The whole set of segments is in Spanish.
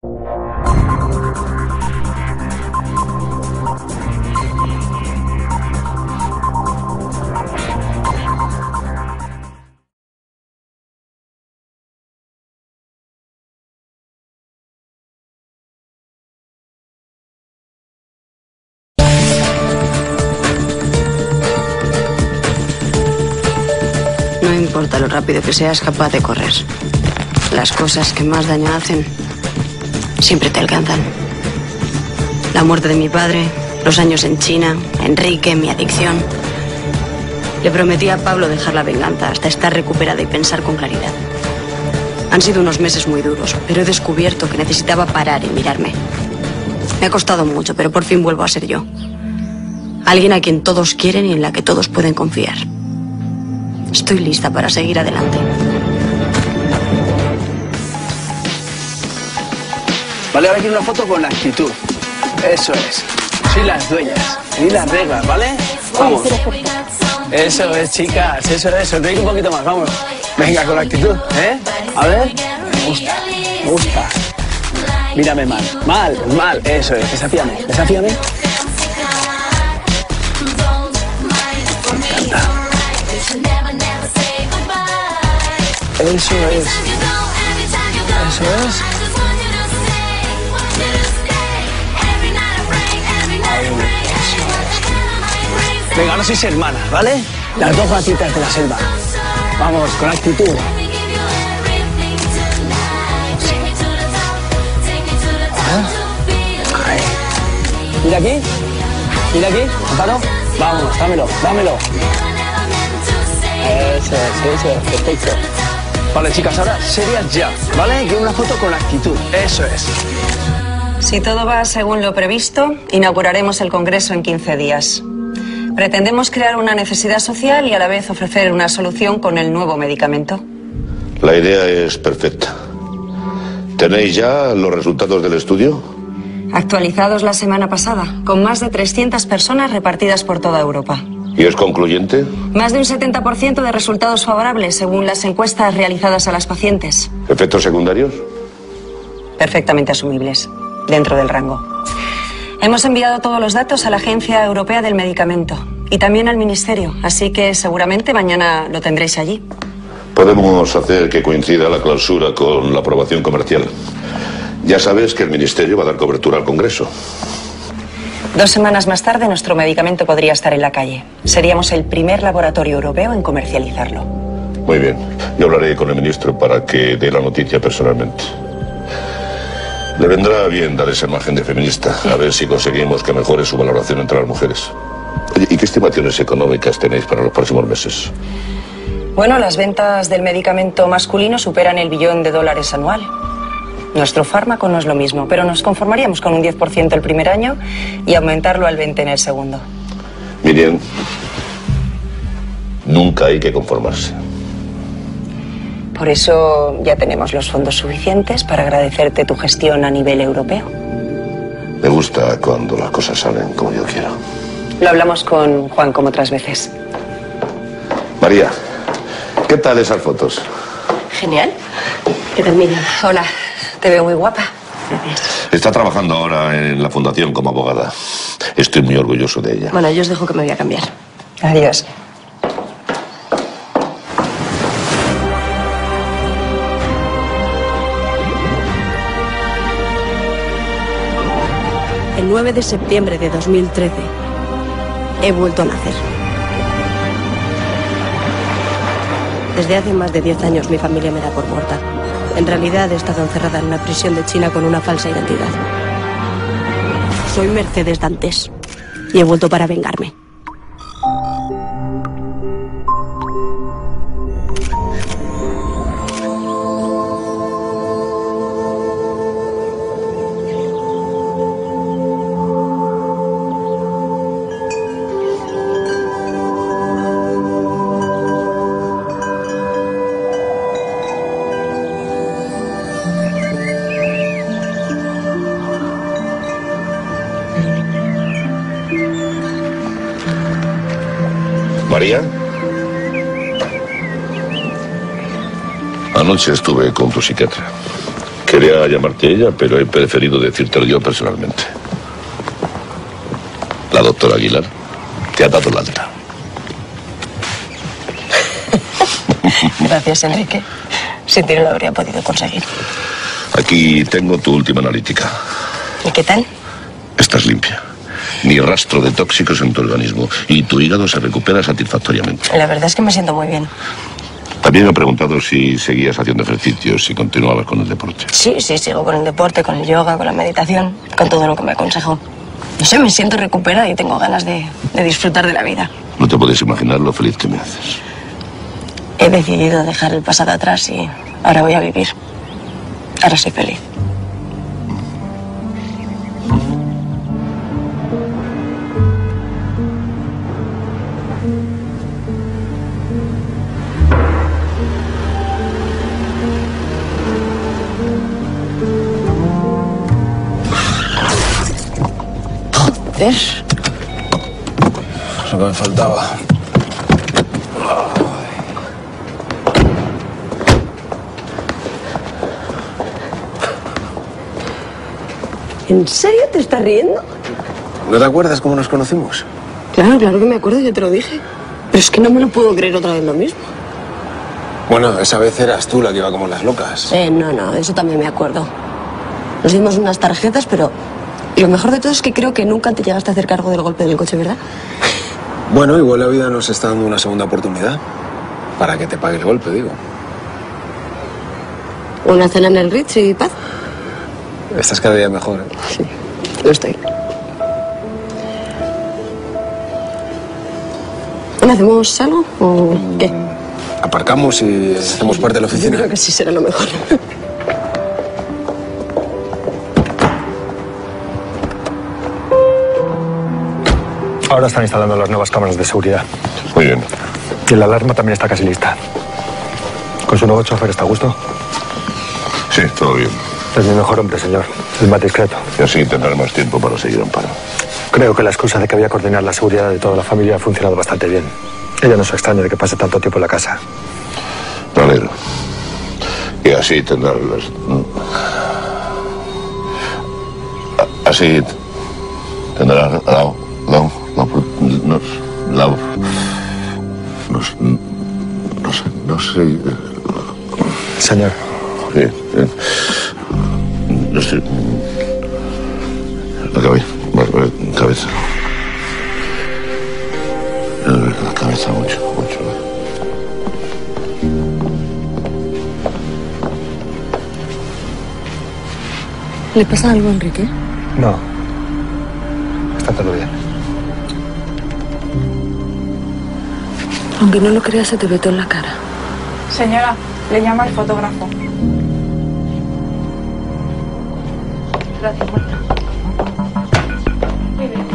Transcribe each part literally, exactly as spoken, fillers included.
No importa lo rápido que seas capaz de correr. Las cosas que más daño hacen siempre te alcanzan. La muerte de mi padre, los años en China, Enrique, mi adicción. Le prometí a Pablo dejar la venganza hasta estar recuperada y pensar con claridad. Han sido unos meses muy duros, pero he descubierto que necesitaba parar y mirarme. Me ha costado mucho, pero por fin vuelvo a ser yo. Alguien a quien todos quieren y en la que todos pueden confiar. Estoy lista para seguir adelante. Vale, ahora quiero una foto con actitud. Eso es. Soy las dueñas. Y las reglas, ¿vale? Vamos. Eso es, chicas. Eso es. Sonreír un poquito más, vamos. Venga, con actitud, ¿eh? A ver. Me gusta. Me gusta. Mírame mal. Mal, mal. Eso es. Desafíame. Desafíame. Me encanta. Eso es. Eso es. Venga, ahora sois hermanas, ¿vale? Las dos gatitas de la selva. Vamos, con actitud. ¿Ah? Ahí. Mira aquí. Mira aquí. Amparo. Vamos, dámelo, dámelo. Eso es, eso es, perfecto. Vale, chicas, ahora serias ya, ¿vale? Quiero una foto con actitud. Eso es. Si todo va según lo previsto, inauguraremos el Congreso en quince días. Pretendemos crear una necesidad social y a la vez ofrecer una solución con el nuevo medicamento. La idea es perfecta. ¿Tenéis ya los resultados del estudio? Actualizados la semana pasada, con más de trescientas personas repartidas por toda Europa. ¿Y es concluyente? Más de un setenta por ciento de resultados favorables según las encuestas realizadas a las pacientes. ¿Efectos secundarios? Perfectamente asumibles, dentro del rango. Hemos enviado todos los datos a la Agencia Europea del Medicamento y también al Ministerio, así que seguramente mañana lo tendréis allí. Podemos hacer que coincida la clausura con la aprobación comercial. Ya sabes que el Ministerio va a dar cobertura al Congreso. Dos semanas más tarde, nuestro medicamento podría estar en la calle. Seríamos el primer laboratorio europeo en comercializarlo. Muy bien. Yo hablaré con el ministro para que dé la noticia personalmente. Le vendrá bien dar esa imagen de feminista, a ver si conseguimos que mejore su valoración entre las mujeres. Oye, ¿y qué estimaciones económicas tenéis para los próximos meses? Bueno, las ventas del medicamento masculino superan el billón de dólares anual. Nuestro fármaco no es lo mismo, pero nos conformaríamos con un diez por ciento el primer año y aumentarlo al veinte por ciento en el segundo. Miriam, nunca hay que conformarse. Por eso ya tenemos los fondos suficientes para agradecerte tu gestión a nivel europeo. Me gusta cuando las cosas salen como yo quiero. Lo hablamos con Juan como otras veces. María, ¿qué tal esas fotos? Genial. ¿Qué tal, Miriam? Hola, te veo muy guapa. Gracias. Está trabajando ahora en la fundación como abogada. Estoy muy orgulloso de ella. Bueno, yo os dejo que me voy a cambiar. Adiós. El nueve de septiembre de dos mil trece he vuelto a nacer. Desde hace más de diez años mi familia me da por muerta. En realidad he estado encerrada en una prisión de China con una falsa identidad. Soy Mercedes Dantes y he vuelto para vengarme. María, anoche estuve con tu psiquiatra. Quería llamarte ella, pero he preferido decírtelo yo personalmente. La doctora Aguilar te ha dado la alta. Gracias, Enrique. Sin ti no lo habría podido conseguir. Aquí tengo tu última analítica. ¿Y qué tal? Estás limpia. Ni rastro de tóxicos en tu organismo. Y tu hígado se recupera satisfactoriamente. La verdad es que me siento muy bien. También me he preguntado si seguías haciendo ejercicios, si continuabas con el deporte. Sí, sí, sigo con el deporte, con el yoga, con la meditación, con todo lo que me aconsejó. No sé, me siento recuperada y tengo ganas de, de disfrutar de la vida. No te puedes imaginar lo feliz que me haces. He decidido dejar el pasado atrás y ahora voy a vivir. Ahora soy feliz. ¿Ves? Lo que me faltaba. ¿En serio te estás riendo? ¿No te acuerdas cómo nos conocimos? Claro, claro que me acuerdo, yo te lo dije. Pero es que no me lo puedo creer otra vez lo mismo. Bueno, esa vez eras tú la que iba como las locas. Eh, no, no, eso también me acuerdo. Nos dimos unas tarjetas, pero lo mejor de todo es que creo que nunca te llegaste a hacer cargo del golpe del coche, ¿verdad? Bueno, igual la vida nos está dando una segunda oportunidad. Para que te pague el golpe, digo. Una cena en el Ritz y paz. Estás cada día mejor, ¿eh? Sí, lo estoy. ¿Hacemos algo o qué? Aparcamos y hacemos parte de la oficina. Yo creo que sí será lo mejor. Ahora están instalando las nuevas cámaras de seguridad. Muy bien. Y la alarma también está casi lista. ¿Con su nuevo chofer está a gusto? Sí, todo bien. Es mi mejor hombre, señor. Es más discreto. Y así tendrás más tiempo para seguir Amparo. Creo que la excusa de que había que coordinar la seguridad de toda la familia ha funcionado bastante bien. Ella no se extraña de que pase tanto tiempo en la casa. Me alegro. Y así tendrás las... Así tendrás la... la... la... no... la... no sé... no sé... no sé... Señor. Sí, sí. No sé... La cabeza... la cabeza... La cabeza mucho, mucho. ¿Le pasa algo a Enrique? No. Está todo bien. Aunque no lo creas, se te ve todo en la cara. Señora, le llama el fotógrafo. Gracias, Marta. Muy bien.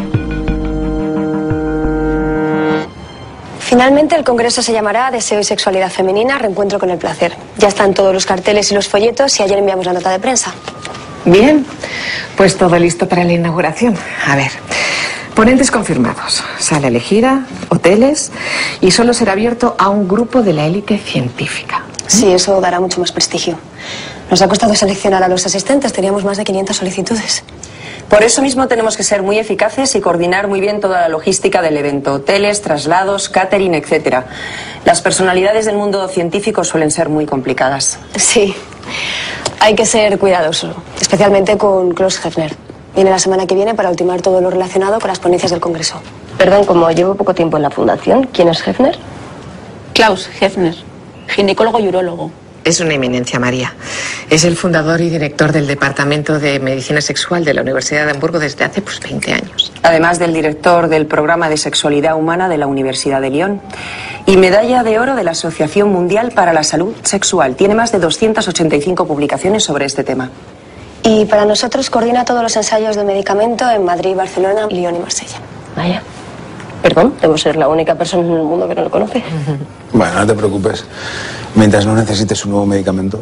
Finalmente, el congreso se llamará Deseo y Sexualidad Femenina, Reencuentro con el Placer. Ya están todos los carteles y los folletos y ayer enviamos la nota de prensa. Bien, pues todo listo para la inauguración. A ver, ponentes confirmados, sala elegida, hoteles y solo será abierto a un grupo de la élite científica. Sí, eso dará mucho más prestigio. Nos ha costado seleccionar a los asistentes, teníamos más de quinientas solicitudes. Por eso mismo tenemos que ser muy eficaces y coordinar muy bien toda la logística del evento, hoteles, traslados, catering, etcétera. Las personalidades del mundo científico suelen ser muy complicadas. Sí, hay que ser cuidadoso, especialmente con Klaus Hefner. Viene la semana que viene para ultimar todo lo relacionado con las ponencias del Congreso. Perdón, como llevo poco tiempo en la fundación, ¿quién es Hefner? Klaus Hefner, ginecólogo y urólogo. Es una eminencia, María. Es el fundador y director del Departamento de Medicina Sexual de la Universidad de Hamburgo desde hace pues veinte años. Además del director del Programa de Sexualidad Humana de la Universidad de Lyon y medalla de oro de la Asociación Mundial para la Salud Sexual. Tiene más de doscientas ochenta y cinco publicaciones sobre este tema. Y para nosotros coordina todos los ensayos de medicamento en Madrid, Barcelona, Lyon y Marsella. Vaya. Perdón, debo ser la única persona en el mundo que no lo conoce. Bueno, no te preocupes. Mientras no necesites un nuevo medicamento.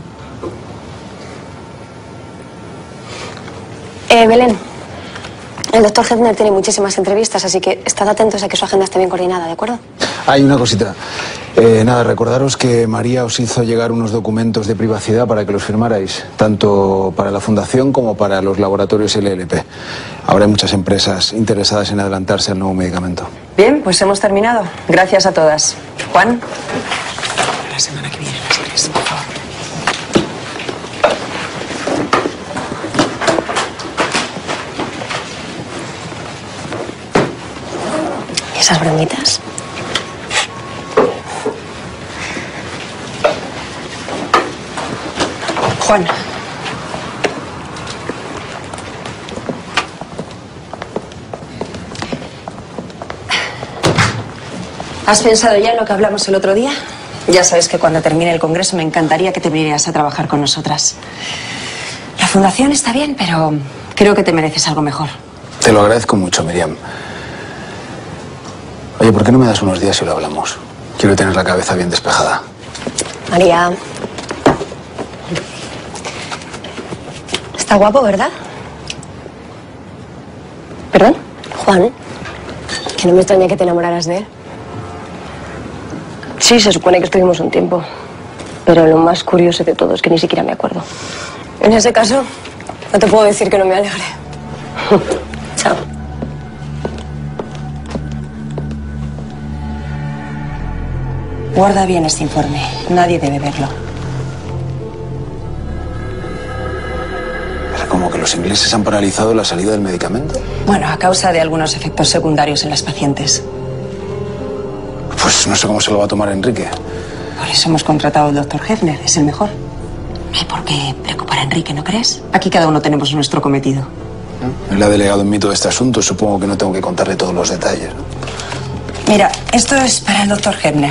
Eh, Belén, el doctor Hefner tiene muchísimas entrevistas, así que estad atentos a que su agenda esté bien coordinada, ¿de acuerdo? Hay una cosita. Eh, nada, recordaros que María os hizo llegar unos documentos de privacidad para que los firmarais, tanto para la Fundación como para los laboratorios L L P. Ahora hay muchas empresas interesadas en adelantarse al nuevo medicamento. Bien, pues hemos terminado. Gracias a todas. Juan. La semana que viene, las tres, por favor. ¿Y esas bromitas? Juan. ¿Has pensado ya en lo que hablamos el otro día? Ya sabes que cuando termine el congreso me encantaría que te vinieras a trabajar con nosotras. La fundación está bien, pero creo que te mereces algo mejor. Te lo agradezco mucho, Miriam. Oye, ¿por qué no me das unos días y lo hablamos? Quiero tener la cabeza bien despejada. María. Está guapo, ¿verdad? ¿Perdón? Juan, que no me extraña que te enamoraras de él. Sí, se supone que estuvimos un tiempo. Pero lo más curioso de todo es que ni siquiera me acuerdo. En ese caso, no te puedo decir que no me alegre. Chao. Guarda bien este informe. Nadie debe verlo. ¿Pero como que los ingleses han paralizado la salida del medicamento? Bueno, a causa de algunos efectos secundarios en las pacientes. Pues no sé cómo se lo va a tomar Enrique. Por eso hemos contratado al doctor Hefner. Es el mejor. No hay por qué preocupar a Enrique, ¿no crees? Aquí cada uno tenemos nuestro cometido. Él ha delegado en mí todo este asunto. Supongo que no tengo que contarle todos los detalles, ¿no? Mira, esto es para el doctor Hefner.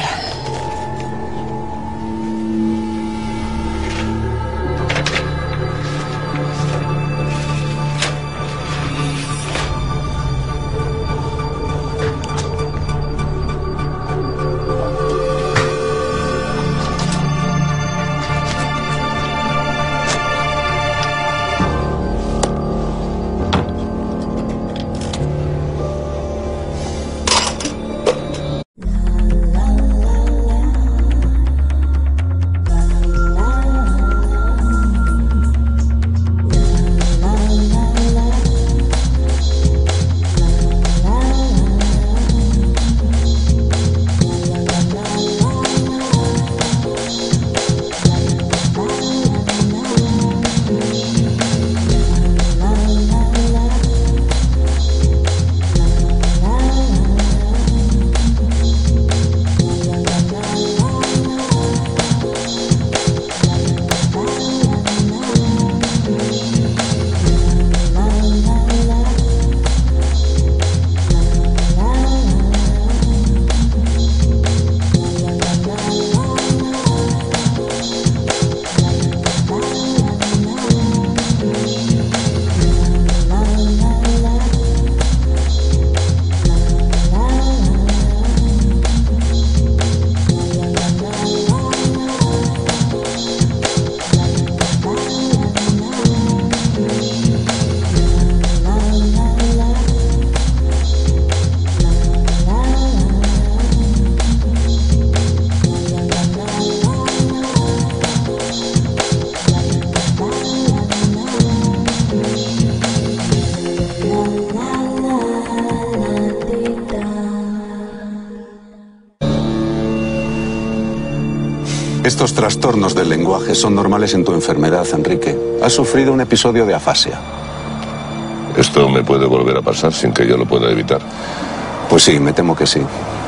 Estos trastornos del lenguaje son normales en tu enfermedad, Enrique. Has sufrido un episodio de afasia. ¿Esto me puede volver a pasar sin que yo lo pueda evitar? Pues sí, me temo que sí.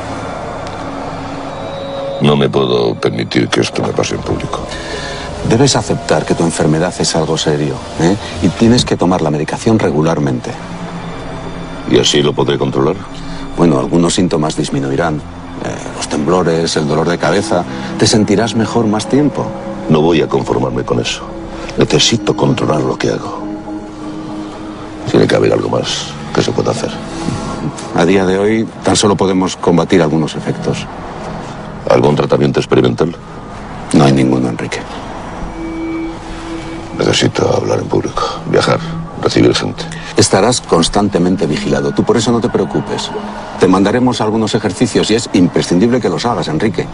No me puedo permitir que esto me pase en público. Debes aceptar que tu enfermedad es algo serio, ¿eh? Y tienes que tomar la medicación regularmente. ¿Y así lo podré controlar? Bueno, algunos síntomas disminuirán. Eh, los temblores, el dolor de cabeza. Te sentirás mejor más tiempo. No voy a conformarme con eso. Necesito controlar lo que hago. Tiene que haber algo más que se pueda hacer. A día de hoy tan solo podemos combatir algunos efectos. ¿Algún tratamiento experimental? No hay ninguno, Enrique. Necesito hablar en público, viajar, recibir gente. Estarás constantemente vigilado. Tú por eso no te preocupes. Te mandaremos algunos ejercicios y es imprescindible que los hagas, Enrique.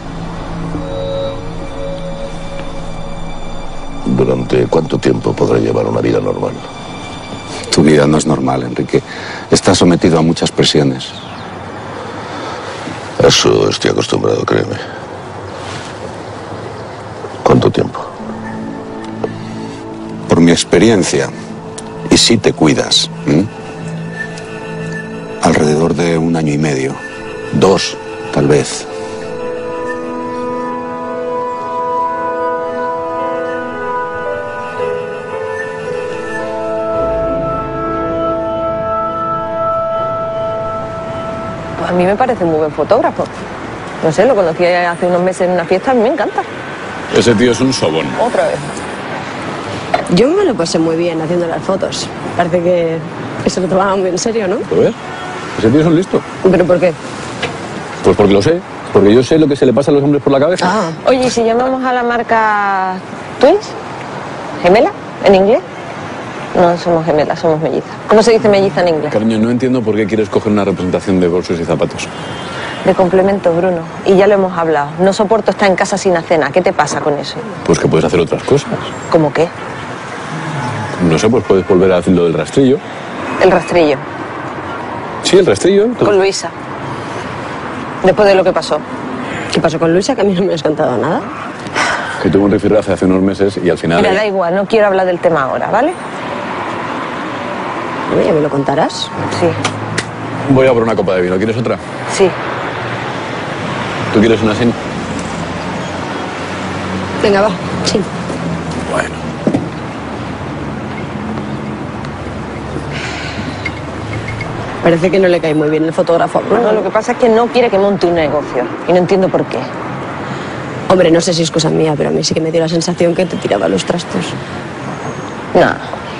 ¿Durante cuánto tiempo podré llevar una vida normal? Tu vida no es normal, Enrique. Estás sometido a muchas presiones. A eso estoy acostumbrado, créeme. ¿Cuánto tiempo? Por mi experiencia, y si te cuidas, ¿eh? alrededor de un año y medio. Dos, tal vez. A mí me parece un muy buen fotógrafo. No sé, lo conocí hace unos meses en una fiesta, a mí me encanta. Ese tío es un sobón. Otra vez. Yo me lo pasé muy bien haciendo las fotos. Parece que, que se lo tomaban muy en serio, ¿no? ¿Lo ves? Ese tío es un listo. ¿Pero por qué? Pues porque lo sé. Porque yo sé lo que se le pasa a los hombres por la cabeza. Ah. Oye, ¿y si llamamos a la marca Twins? ¿Gemela? ¿En inglés? No somos gemelas, somos mellizas. ¿Cómo se dice melliza en inglés? Cariño, no entiendo por qué quieres coger una representación de bolsos y zapatos. De complemento, Bruno. Y ya lo hemos hablado. No soporto estar en casa sin cena. ¿Qué te pasa con eso? Pues que puedes hacer otras cosas. ¿Cómo qué? No sé, pues puedes volver a hacer lo del rastrillo. El rastrillo. Sí, el rastrillo. Con Luisa. Después de lo que pasó. ¿Qué pasó con Luisa? Que a mí no me has contado nada. Que tuvo un rifirrafe hace unos meses y al final... Mira, da igual, no quiero hablar del tema ahora, ¿vale? Bueno, ¿ya me lo contarás? Sí. Voy a por una copa de vino. ¿Quieres otra? Sí. ¿Tú quieres una sin? Venga, va. Sí. Bueno. Parece que no le cae muy bien el fotógrafo a Bruno. No, lo que pasa es que no quiere que monte un negocio. Y no entiendo por qué. Hombre, no sé si es cosa mía, pero a mí sí que me dio la sensación que te tiraba los trastos. No. Lo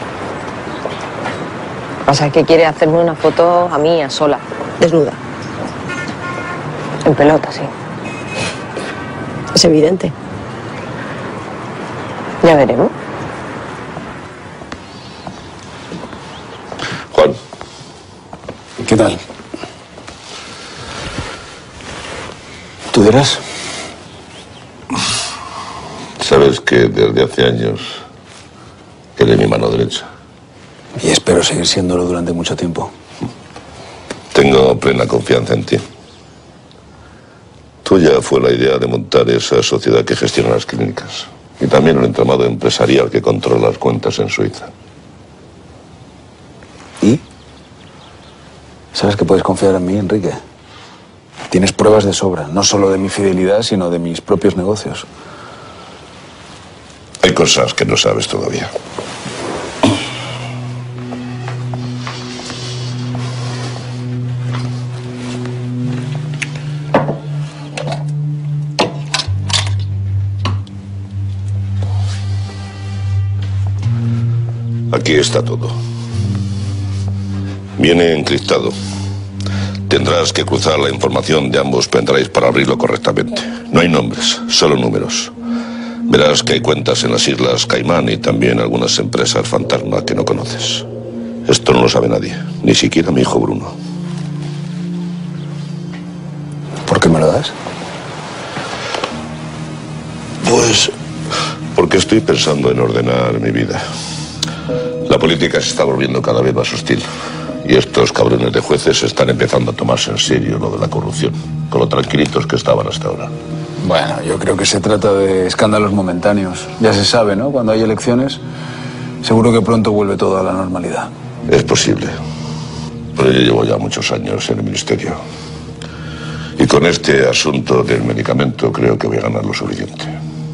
que pasa es que quiere hacerme una foto a mí, a sola. Desnuda. En pelota, sí. Es evidente. Ya veremos. Juan. ¿Qué tal? ¿Tú dirás? Sabes que desde hace años eres mi mano derecha. Y espero seguir siéndolo durante mucho tiempo. Tengo plena confianza en ti. Tuya fue la idea de montar esa sociedad que gestiona las clínicas. Y también el entramado empresarial que controla las cuentas en Suiza. ¿Y? ¿Sabes que puedes confiar en mí, Enrique? Tienes pruebas de sobra, no solo de mi fidelidad, sino de mis propios negocios. Hay cosas que no sabes todavía. Aquí está todo. Viene encriptado. Tendrás que cruzar la información de ambos pendrives para abrirlo correctamente. No hay nombres, solo números. Verás que hay cuentas en las Islas Caimán y también algunas empresas fantasma que no conoces. Esto no lo sabe nadie, ni siquiera mi hijo Bruno. ¿Por qué me lo das? Pues porque estoy pensando en ordenar mi vida. La política se está volviendo cada vez más hostil. Y estos cabrones de jueces están empezando a tomarse en serio lo de la corrupción, con lo tranquilitos que estaban hasta ahora. Bueno, yo creo que se trata de escándalos momentáneos. Ya se sabe, ¿no? Cuando hay elecciones, seguro que pronto vuelve todo a la normalidad. Es posible. Pero yo llevo ya muchos años en el ministerio. Y con este asunto del medicamento creo que voy a ganar lo suficiente.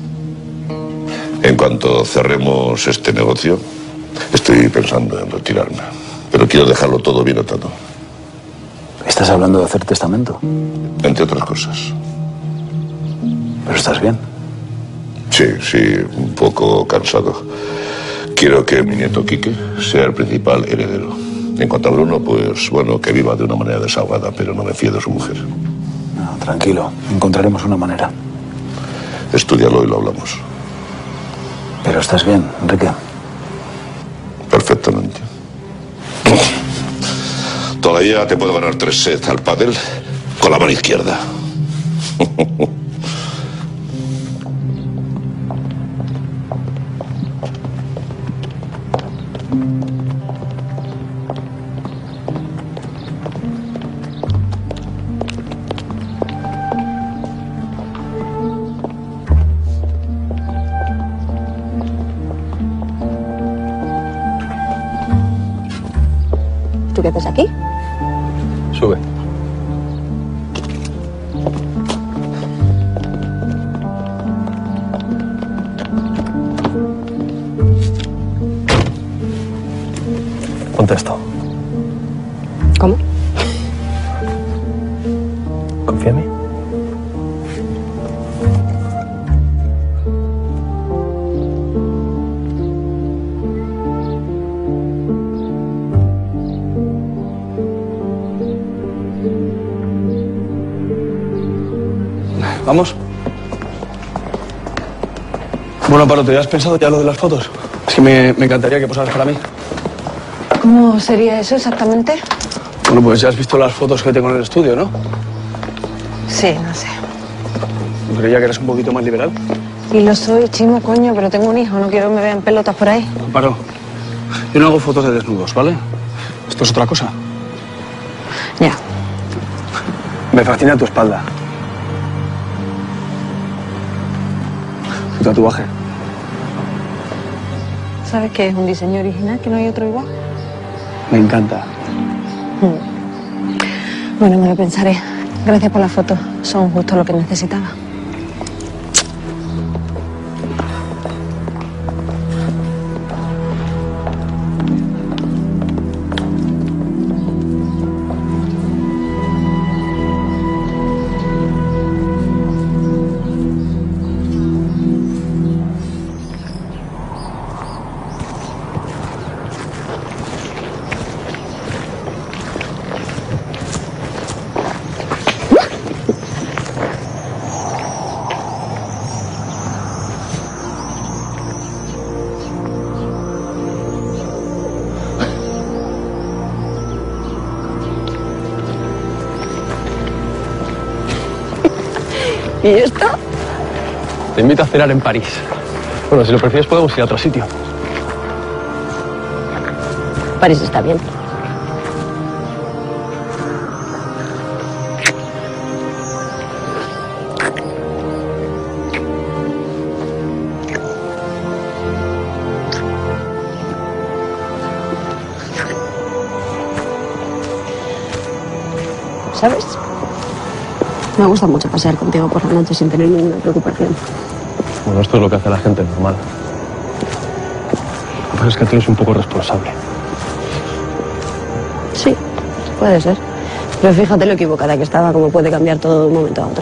En cuanto cerremos este negocio, estoy pensando en retirarme. Pero quiero dejarlo todo bien atado. ¿Estás hablando de hacer testamento? Entre otras cosas. ¿Pero estás bien? Sí, sí, un poco cansado. Quiero que mi nieto Quique sea el principal heredero. En cuanto a Bruno, pues bueno, que viva de una manera desahogada, pero no me fío de su mujer. No, tranquilo, encontraremos una manera. Estúdialo y lo hablamos. Pero estás bien, Enrique. Perfectamente. Todavía te puedo ganar tres sets al pádel con la mano izquierda. ¿Tú qué haces aquí? Sube. Contesto. ¿Cómo? Confía en mí. ¿Vamos? Bueno, Amparo, ¿te has pensado ya lo de las fotos? Es que me, me encantaría que posaras para mí. ¿Cómo sería eso exactamente? Bueno, pues ya has visto las fotos que tengo en el estudio, ¿no? Sí, no sé. Creía que eras un poquito más liberal. Y lo soy, chimo, coño, pero tengo un hijo, no quiero que me vean pelotas por ahí. Amparo, yo no hago fotos de desnudos, ¿vale? Esto es otra cosa. Ya. Me fascina tu espalda. Tu tatuaje. ¿Sabes qué es un diseño original, que no hay otro igual? Me encanta. Mm. Bueno, me lo pensaré. Gracias por las fotos. Son justo lo que necesitaba. ¿Y esto? Te invito a cenar en París. Bueno, si lo prefieres podemos ir a otro sitio. París está bien. ¿Sabes? Me gusta mucho pasear contigo por la noche sin tener ninguna preocupación. Bueno, esto es lo que hace la gente normal. Lo que pasa es que tú eres un poco responsable. Sí, puede ser. Pero fíjate lo equivocada que estaba, cómo puede cambiar todo de un momento a otro.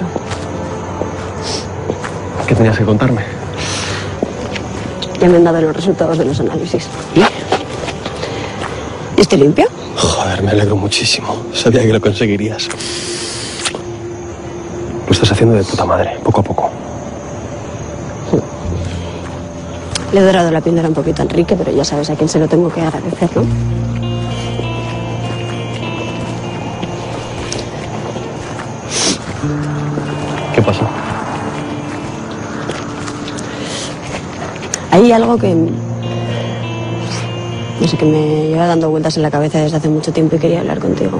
¿Qué tenías que contarme? Ya me han dado los resultados de los análisis. ¿Y? ¿Estoy limpio? Joder, me alegro muchísimo. Sabía que lo conseguirías. Lo estás haciendo de puta madre, poco a poco. Le he dorado la píldora un poquito a Enrique, pero ya sabes a quién se lo tengo que agradecer, ¿no? ¿Qué pasó? Hay algo que... no sé, que me lleva dando vueltas en la cabeza desde hace mucho tiempo y quería hablar contigo.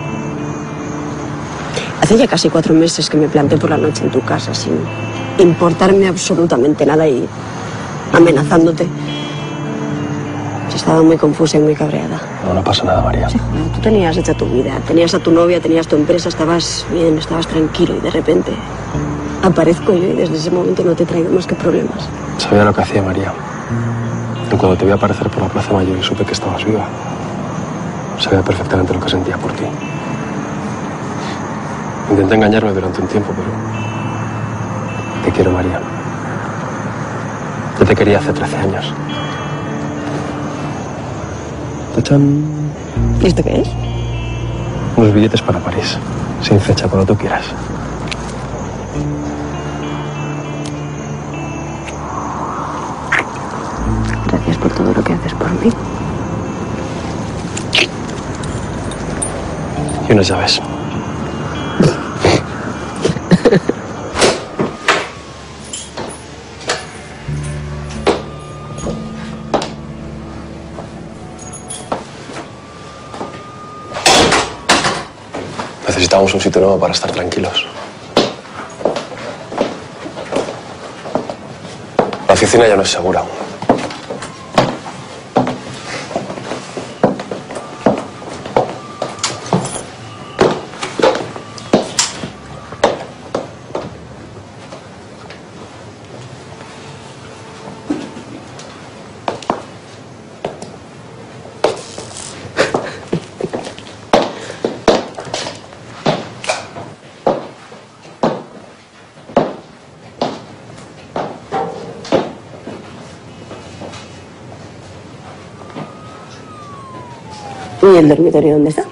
Hace ya casi cuatro meses que me planté por la noche en tu casa sin importarme absolutamente nada y amenazándote. Estaba muy confusa y muy cabreada. No, no pasa nada, María. Sí, tú tenías hecha tu vida, tenías a tu novia, tenías tu empresa, estabas bien, estabas tranquilo y de repente aparezco yo y desde ese momento no te traigo más que problemas. Sabía lo que hacía, María. Y cuando te vi aparecer por la Plaza Mayor y supe que estabas viva, sabía perfectamente lo que sentía por ti. Intenté engañarme durante un tiempo, pero... te quiero, María. Yo te quería hace trece años. ¡Tachán! ¿Y esto qué es? Unos billetes para París, sin fecha, cuando tú quieras. Gracias por todo lo que haces por mí. Y unas llaves. Necesitamos un sitio nuevo para estar tranquilos. La oficina ya no es segura. ¿Y el dormitorio dónde está?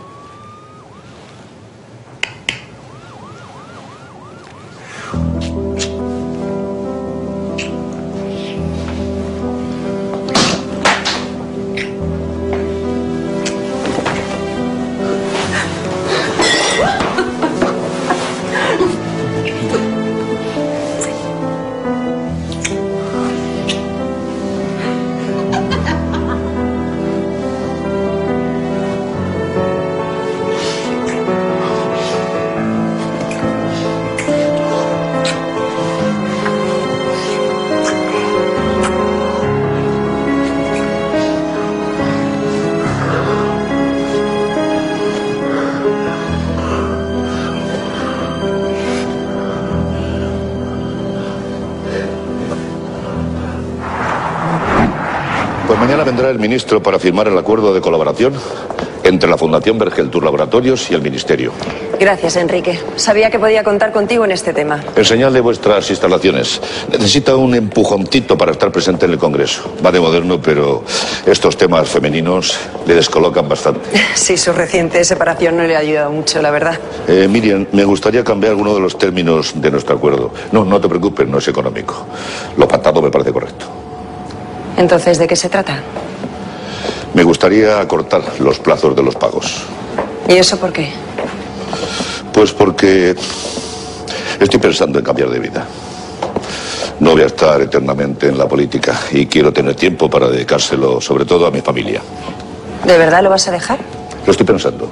Pues mañana vendrá el ministro para firmar el acuerdo de colaboración entre la Fundación Vergeltur Laboratorios y el Ministerio. Gracias, Enrique. Sabía que podía contar contigo en este tema. Enseñadle vuestras instalaciones. Necesita un empujoncito para estar presente en el Congreso. Va de moderno, pero estos temas femeninos le descolocan bastante. Sí, su reciente separación no le ha ayudado mucho, la verdad. Eh, Miriam, me gustaría cambiar alguno de los términos de nuestro acuerdo. No, no te preocupes, no es económico. Lo pactado me parece correcto. Entonces, ¿de qué se trata? Me gustaría acortar los plazos de los pagos. ¿Y eso por qué? Pues porque estoy pensando en cambiar de vida. No voy a estar eternamente en la política y quiero tener tiempo para dedicárselo, sobre todo, a mi familia. ¿De verdad lo vas a dejar? Lo estoy pensando.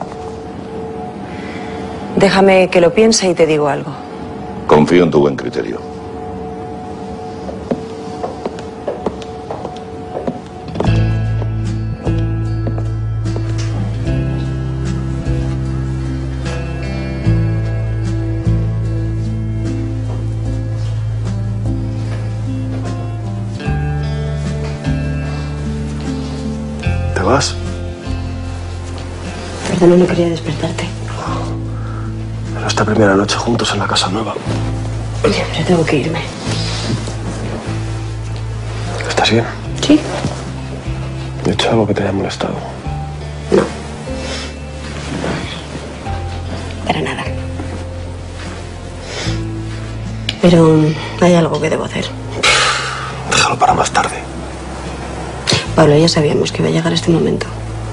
Déjame que lo piense y te digo algo. Confío en tu buen criterio. ¿Te vas? Perdona, no quería despertarte. Pero esta primera noche juntos en la casa nueva. Ya, pero tengo que irme. ¿Estás bien? Sí. ¿He hecho algo que te haya molestado? No. Para nada. Pero hay algo que debo hacer. Déjalo para más tarde. Pablo, ya sabíamos que iba a llegar este momento.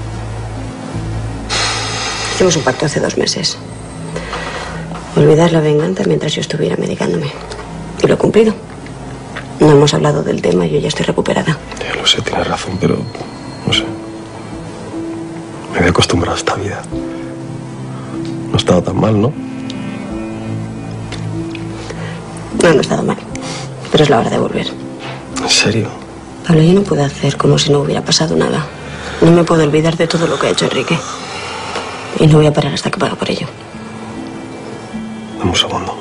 Hicimos un pacto hace dos meses. Olvidar la venganza mientras yo estuviera medicándome. Y lo he cumplido. No hemos hablado del tema y yo ya estoy recuperada. Ya lo sé, tienes razón, pero no sé. Me había acostumbrado a esta vida. No ha estado tan mal, ¿no? No, no ha estado mal. Pero es la hora de volver. ¿En serio? Pablo, yo no puedo hacer como si no hubiera pasado nada. No me puedo olvidar de todo lo que ha hecho Enrique. Y no voy a parar hasta que pague por ello. Dame un segundo.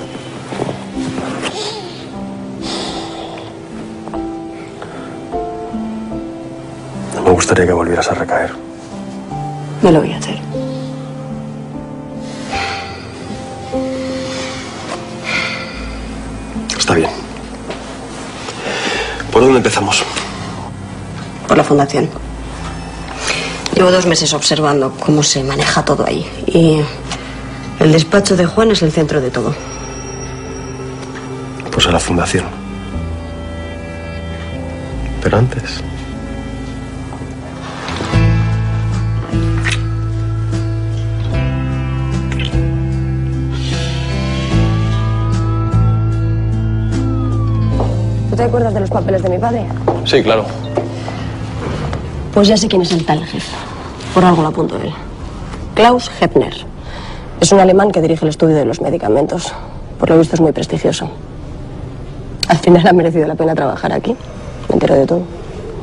No me gustaría que volvieras a recaer. No lo voy a hacer. Está bien. ¿Por dónde empezamos? Por la fundación. Llevo dos meses observando cómo se maneja todo ahí. Y el despacho de Juan es el centro de todo. Pues a la fundación. Pero antes... te acuerdas de los papeles de mi padre? Sí, claro. Pues ya sé quién es el tal jefe. Por algo lo apunto él. Klaus Hefner. Es un alemán que dirige el estudio de los medicamentos. Por lo visto es muy prestigioso. Al final ha merecido la pena trabajar aquí. Me entero de todo.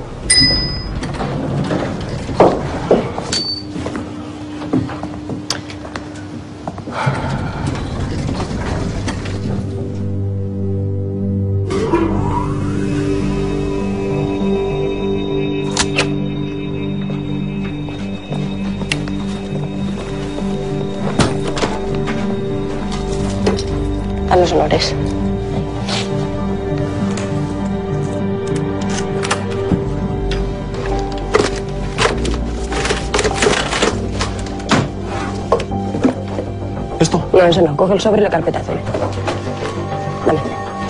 A los honores. ¿Esto? No, eso no. Coge el sobre y la carpeta azul. Dame.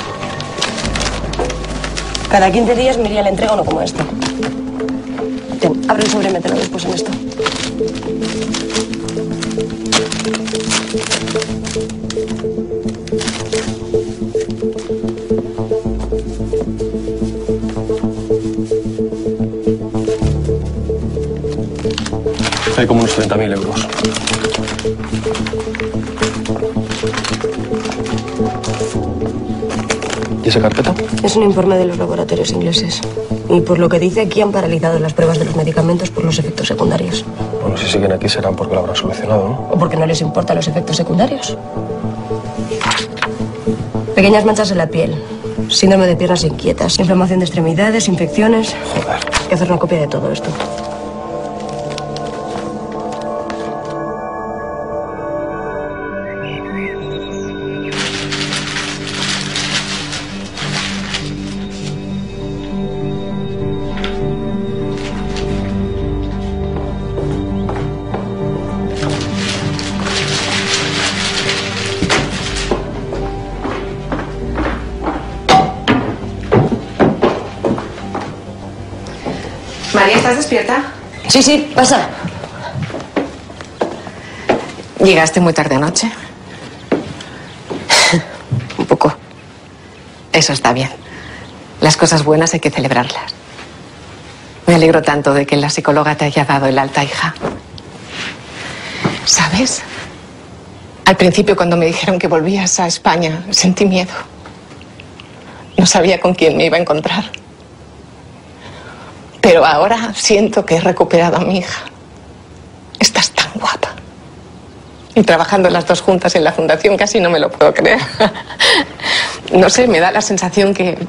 Cada quince días Miriam le entrega uno como este. Ten, abre el sobre y mételo después en esto. Hay como unos treinta mil euros. ¿Y esa carpeta? Es un informe de los laboratorios ingleses. Y por lo que dice, aquí han paralizado las pruebas de los medicamentos por los efectos secundarios. Bueno, si siguen aquí serán porque lo habrán solucionado, ¿no? O porque no les importan los efectos secundarios. Pequeñas manchas en la piel, síndrome de piernas inquietas, inflamación de extremidades, infecciones. Joder. Hay que hacer una copia de todo esto. María, ¿estás despierta? Sí, sí, pasa. ¿Llegaste muy tarde anoche? Un poco. Eso está bien. Las cosas buenas hay que celebrarlas. Me alegro tanto de que la psicóloga te haya dado el alta, hija. ¿Sabes? Al principio, cuando me dijeron que volvías a España, sentí miedo. No sabía con quién me iba a encontrar. Pero ahora siento que he recuperado a mi hija. Estás tan guapa. Y trabajando las dos juntas en la fundación casi no me lo puedo creer. No sé, me da la sensación que...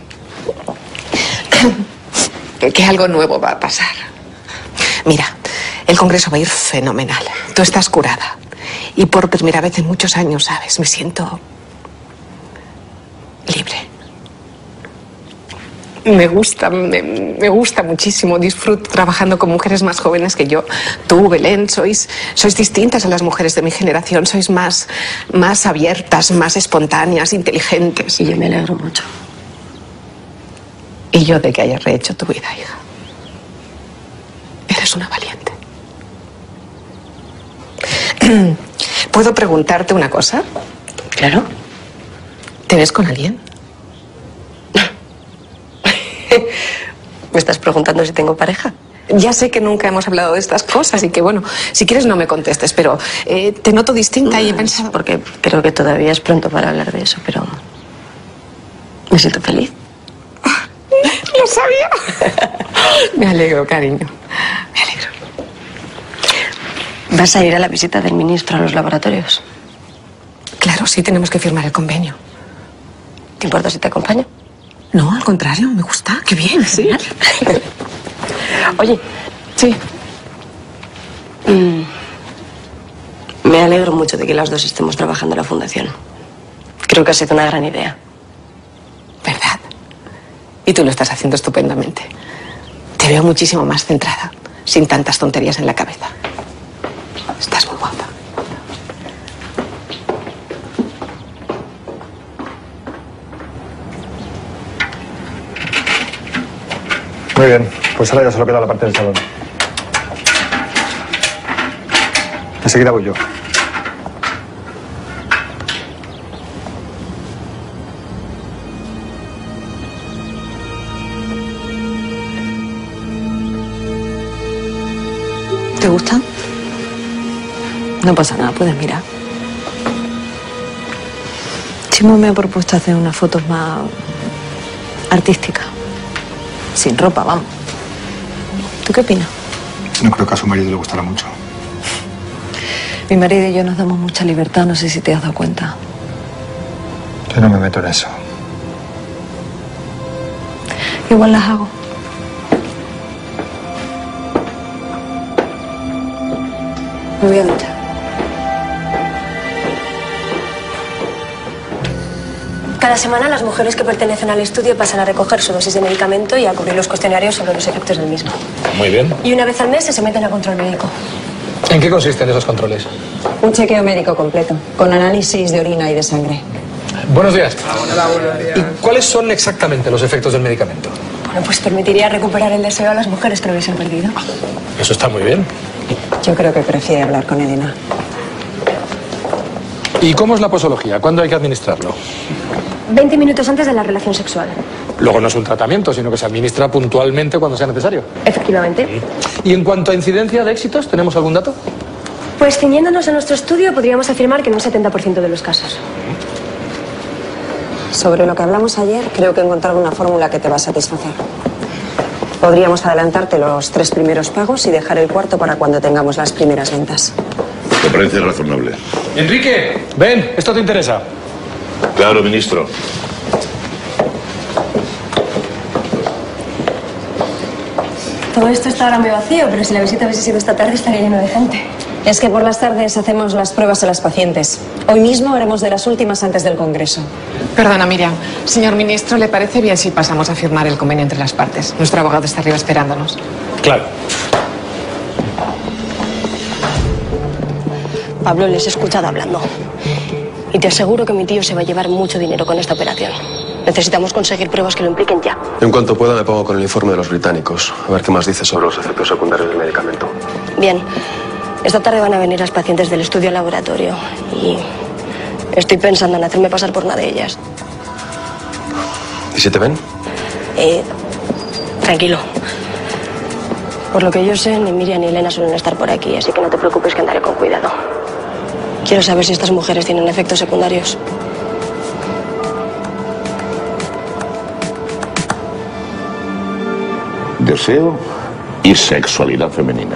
que algo nuevo va a pasar. Mira, el congreso va a ir fenomenal. Tú estás curada. Y por primera vez en muchos años, ¿sabes? Me siento... libre. Me gusta, me, me gusta muchísimo. Disfruto trabajando con mujeres más jóvenes que yo. Tú, Belén, sois, sois distintas a las mujeres de mi generación. Sois más, más abiertas, más espontáneas, inteligentes. Y yo me alegro mucho. Y yo de que hayas rehecho tu vida, hija. Eres una valiente. ¿Puedo preguntarte una cosa? Claro. ¿Te ves con alguien? ¿Me estás preguntando si tengo pareja? Ya sé que nunca hemos hablado de estas cosas y que, bueno, si quieres no me contestes, pero eh, te noto distinta no, y he pensado... Porque creo que todavía es pronto para hablar de eso, pero... me siento feliz. ¡Lo sabía! Me alegro, cariño. Me alegro. ¿Vas a ir a la visita del ministro a los laboratorios? Claro, sí, tenemos que firmar el convenio. ¿Te importa si te acompaño? No, al contrario, me gusta. Qué bien, sí. Oye, sí. Mm, me alegro mucho de que las dos estemos trabajando en la fundación. Creo que ha sido una gran idea. ¿Verdad? Y tú lo estás haciendo estupendamente. Te veo muchísimo más centrada, sin tantas tonterías en la cabeza. Estás muy guapa. Muy bien, pues ahora ya solo queda la parte del salón. Enseguida voy yo. gustan? No pasa nada, puedes mirar. Chimo me ha propuesto hacer unas fotos más artísticas. Sin ropa, vamos. ¿Tú qué opinas? No creo que a su marido le gustará mucho. Mi marido y yo nos damos mucha libertad, no sé si te has dado cuenta. Yo no me meto en eso. Igual las hago. Me voy a duchar. Cada semana las mujeres que pertenecen al estudio pasan a recoger su dosis de medicamento y a cubrir los cuestionarios sobre los efectos del mismo. Muy bien. Y una vez al mes se someten a control médico. ¿En qué consisten esos controles? Un chequeo médico completo, con análisis de orina y de sangre. Buenos días. Hola, buenos días. ¿Y cuáles son exactamente los efectos del medicamento? Bueno, pues permitiría recuperar el deseo a las mujeres que lo hubiesen perdido. Eso está muy bien. Yo creo que prefiere hablar con Elena. ¿Y cómo es la posología? ¿Cuándo hay que administrarlo? veinte minutos antes de la relación sexual. Luego no es un tratamiento, sino que se administra puntualmente cuando sea necesario. Efectivamente. ¿Y en cuanto a incidencia de éxitos, tenemos algún dato? Pues ciñéndonos a nuestro estudio, podríamos afirmar que en un setenta por ciento de los casos. Sobre lo que hablamos ayer, creo que he encontrado una fórmula que te va a satisfacer. Podríamos adelantarte los tres primeros pagos y dejar el cuarto para cuando tengamos las primeras ventas. Me parece razonable. Enrique, ven, esto te interesa. Claro, ministro. Todo esto está ahora muy vacío, pero si la visita hubiese sido esta tarde estaría lleno de gente. Es que por las tardes hacemos las pruebas a las pacientes. Hoy mismo haremos de las últimas antes del Congreso. Perdona, Miriam. Señor ministro, ¿le parece bien si pasamos a firmar el convenio entre las partes? Nuestro abogado está arriba esperándonos. Claro. Pablo, les he escuchado hablando. Y te aseguro que mi tío se va a llevar mucho dinero con esta operación. Necesitamos conseguir pruebas que lo impliquen ya. En cuanto pueda me pongo con el informe de los británicos. A ver qué más dice sobre los efectos secundarios del medicamento. Bien. Esta tarde van a venir las pacientes del estudio al laboratorio. Y estoy pensando en hacerme pasar por una de ellas. ¿Y si te ven? Eh, tranquilo. Por lo que yo sé, ni Miriam ni Elena suelen estar por aquí, así que no te preocupes que andaré con cuidado. Quiero saber si estas mujeres tienen efectos secundarios. Deseo y sexualidad femenina.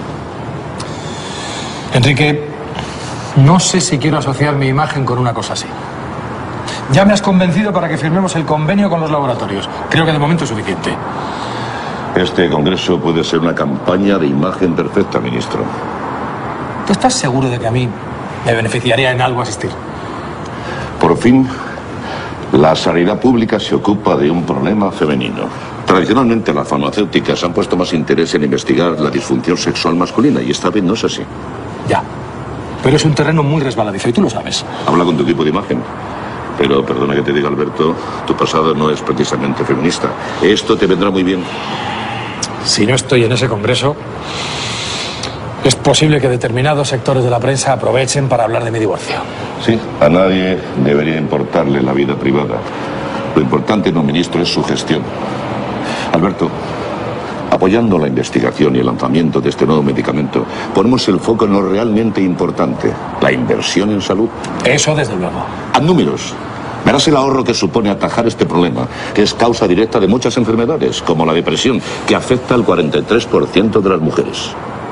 Enrique, no sé si quiero asociar mi imagen con una cosa así. Ya me has convencido para que firmemos el convenio con los laboratorios. Creo que de momento es suficiente. Este congreso puede ser una campaña de imagen perfecta, ministro. ¿Tú estás seguro de que a mí me beneficiaría en algo asistir? Por fin, la sanidad pública se ocupa de un problema femenino. Tradicionalmente las farmacéuticas han puesto más interés en investigar la disfunción sexual masculina y esta vez no es así. Ya, pero es un terreno muy resbaladizo y tú lo sabes. Habla con tu equipo de imagen. Pero perdona que te diga, Alberto, tu pasado no es precisamente feminista. Esto te vendrá muy bien. Si no estoy en ese congreso, es posible que determinados sectores de la prensa aprovechen para hablar de mi divorcio. Sí, a nadie debería importarle la vida privada. Lo importante, no, ministro, es su gestión. Alberto, apoyando la investigación y el lanzamiento de este nuevo medicamento, ponemos el foco en lo realmente importante, la inversión en salud. Eso desde luego. A números. Verás el ahorro que supone atajar este problema, que es causa directa de muchas enfermedades, como la depresión, que afecta al cuarenta y tres por ciento de las mujeres.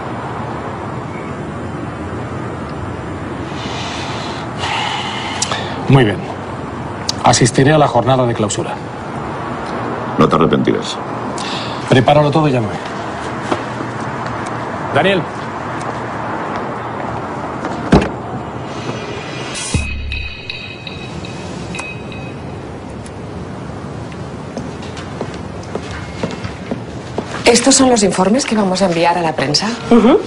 Muy bien. Asistiré a la jornada de clausura. No te arrepentirás. Prepáralo todo y ya me voy. Daniel. ¿Estos son los informes que vamos a enviar a la prensa? Uh-huh.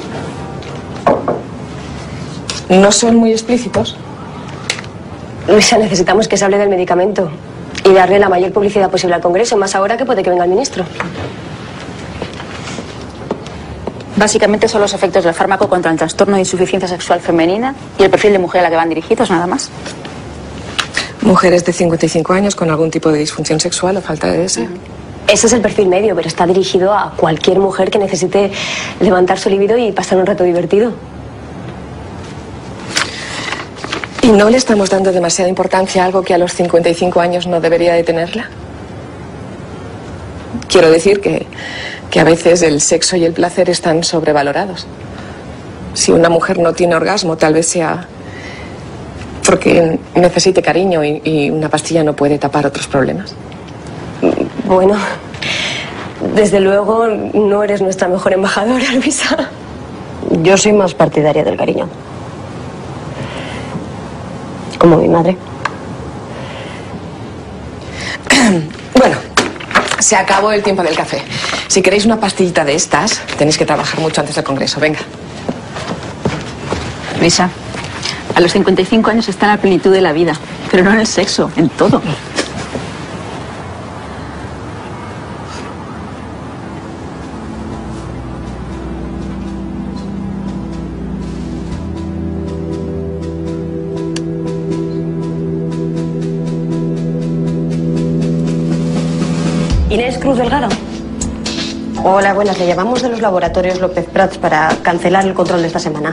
¿No son muy explícitos? Luisa, necesitamos que se hable del medicamento y darle la mayor publicidad posible al Congreso, más ahora que puede que venga el ministro. Básicamente son los efectos del fármaco contra el trastorno de insuficiencia sexual femenina y el perfil de mujer a la que van dirigidos, nada más. Mujeres de cincuenta y cinco años con algún tipo de disfunción sexual o falta de deseo. Uh-huh. Ese es el perfil medio, pero está dirigido a cualquier mujer que necesite levantar su libido y pasar un rato divertido. ¿Y no le estamos dando demasiada importancia a algo que a los cincuenta y cinco años no debería de tenerla? Quiero decir que, que a veces el sexo y el placer están sobrevalorados. Si una mujer no tiene orgasmo, tal vez sea porque necesite cariño y, y una pastilla no puede tapar otros problemas. Bueno, desde luego no eres nuestra mejor embajadora, Luisa. Yo soy más partidaria del cariño. Como mi madre. Bueno, se acabó el tiempo del café. Si queréis una pastillita de estas, tenéis que trabajar mucho antes del congreso. Venga. Luisa, a los cincuenta y cinco años está en la plenitud de la vida, pero no en el sexo, en todo. Inés Cruz Delgado. Hola, buenas. Le llamamos de los laboratorios López Prats para cancelar el control de esta semana.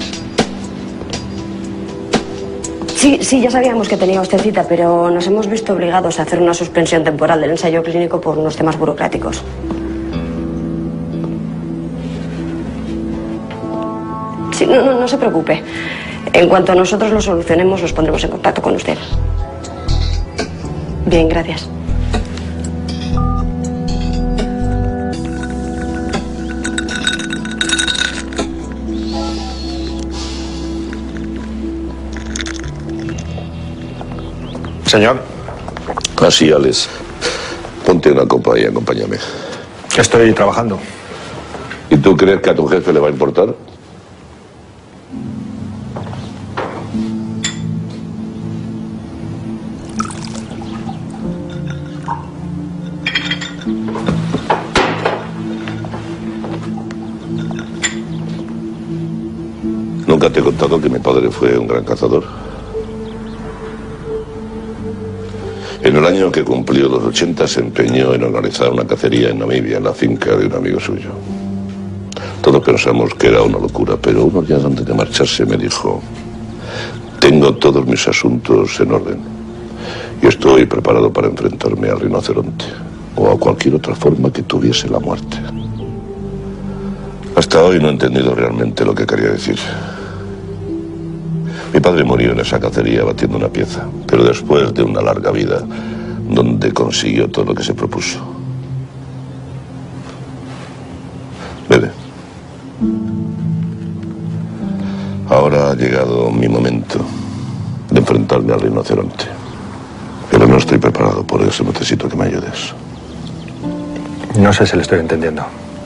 Sí, sí, ya sabíamos que tenía usted cita, pero nos hemos visto obligados a hacer una suspensión temporal del ensayo clínico por unos temas burocráticos. Sí, no, no, no se preocupe. En cuanto nosotros lo solucionemos, nos pondremos en contacto con usted. Bien, gracias. Señor. Así, Alex. Ponte una copa y acompáñame. Estoy trabajando. ¿Y tú crees que a tu jefe le va a importar? ¿Nunca te he contado que mi padre fue un gran cazador? En el año que cumplió los ochenta se empeñó en organizar una cacería en Namibia, en la finca de un amigo suyo. Todos pensamos que era una locura, pero unos días antes de marcharse me dijo: tengo todos mis asuntos en orden y estoy preparado para enfrentarme al rinoceronte o a cualquier otra forma que tuviese la muerte. Hasta hoy no he entendido realmente lo que quería decir. Mi padre murió en esa cacería batiendo una pieza, pero después de una larga vida donde consiguió todo lo que se propuso. Bebe. Ahora ha llegado mi momento de enfrentarme al rinoceronte. Pero no estoy preparado, por eso necesito que me ayudes. No sé si le estoy entendiendo.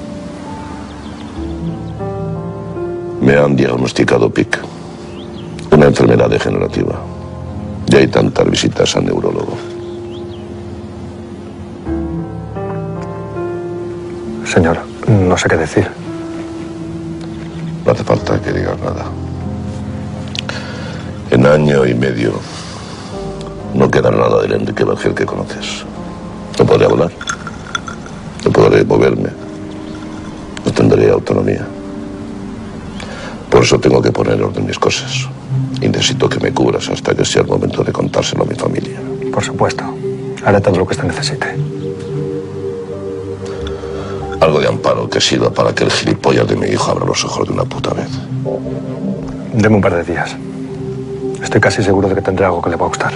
Me han diagnosticado P I C. Una enfermedad degenerativa. Y hay tantas visitas al neurólogo. Señor, no sé qué decir. No hace falta que digas nada. En año y medio no queda nada del Enrique Vergel que conoces. No podré hablar. No podré moverme. No tendré autonomía. Por eso tengo que poner en orden mis cosas. Y necesito que me cubras hasta que sea el momento de contárselo a mi familia. Por supuesto. Haré todo lo que usted necesite. Algo de amparo que sirva para que el gilipollas de mi hijo abra los ojos de una puta vez. Deme un par de días. Estoy casi seguro de que tendré algo que le va a gustar.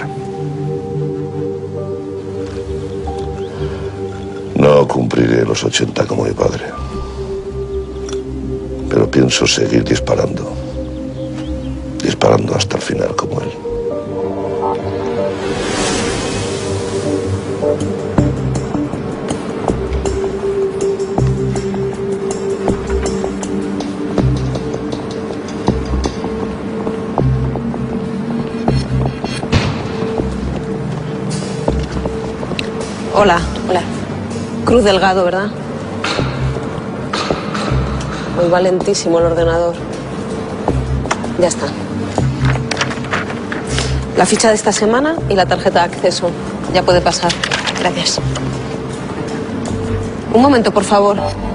No cumpliré los ochenta como mi padre. Pero pienso seguir disparando. Disparando hasta el final como él. Hola. Hola. Cruz Delgado, ¿verdad? Muy valentísimo el ordenador. Ya está. La ficha de esta semana y la tarjeta de acceso. Ya puede pasar. Gracias. un momento, por favor.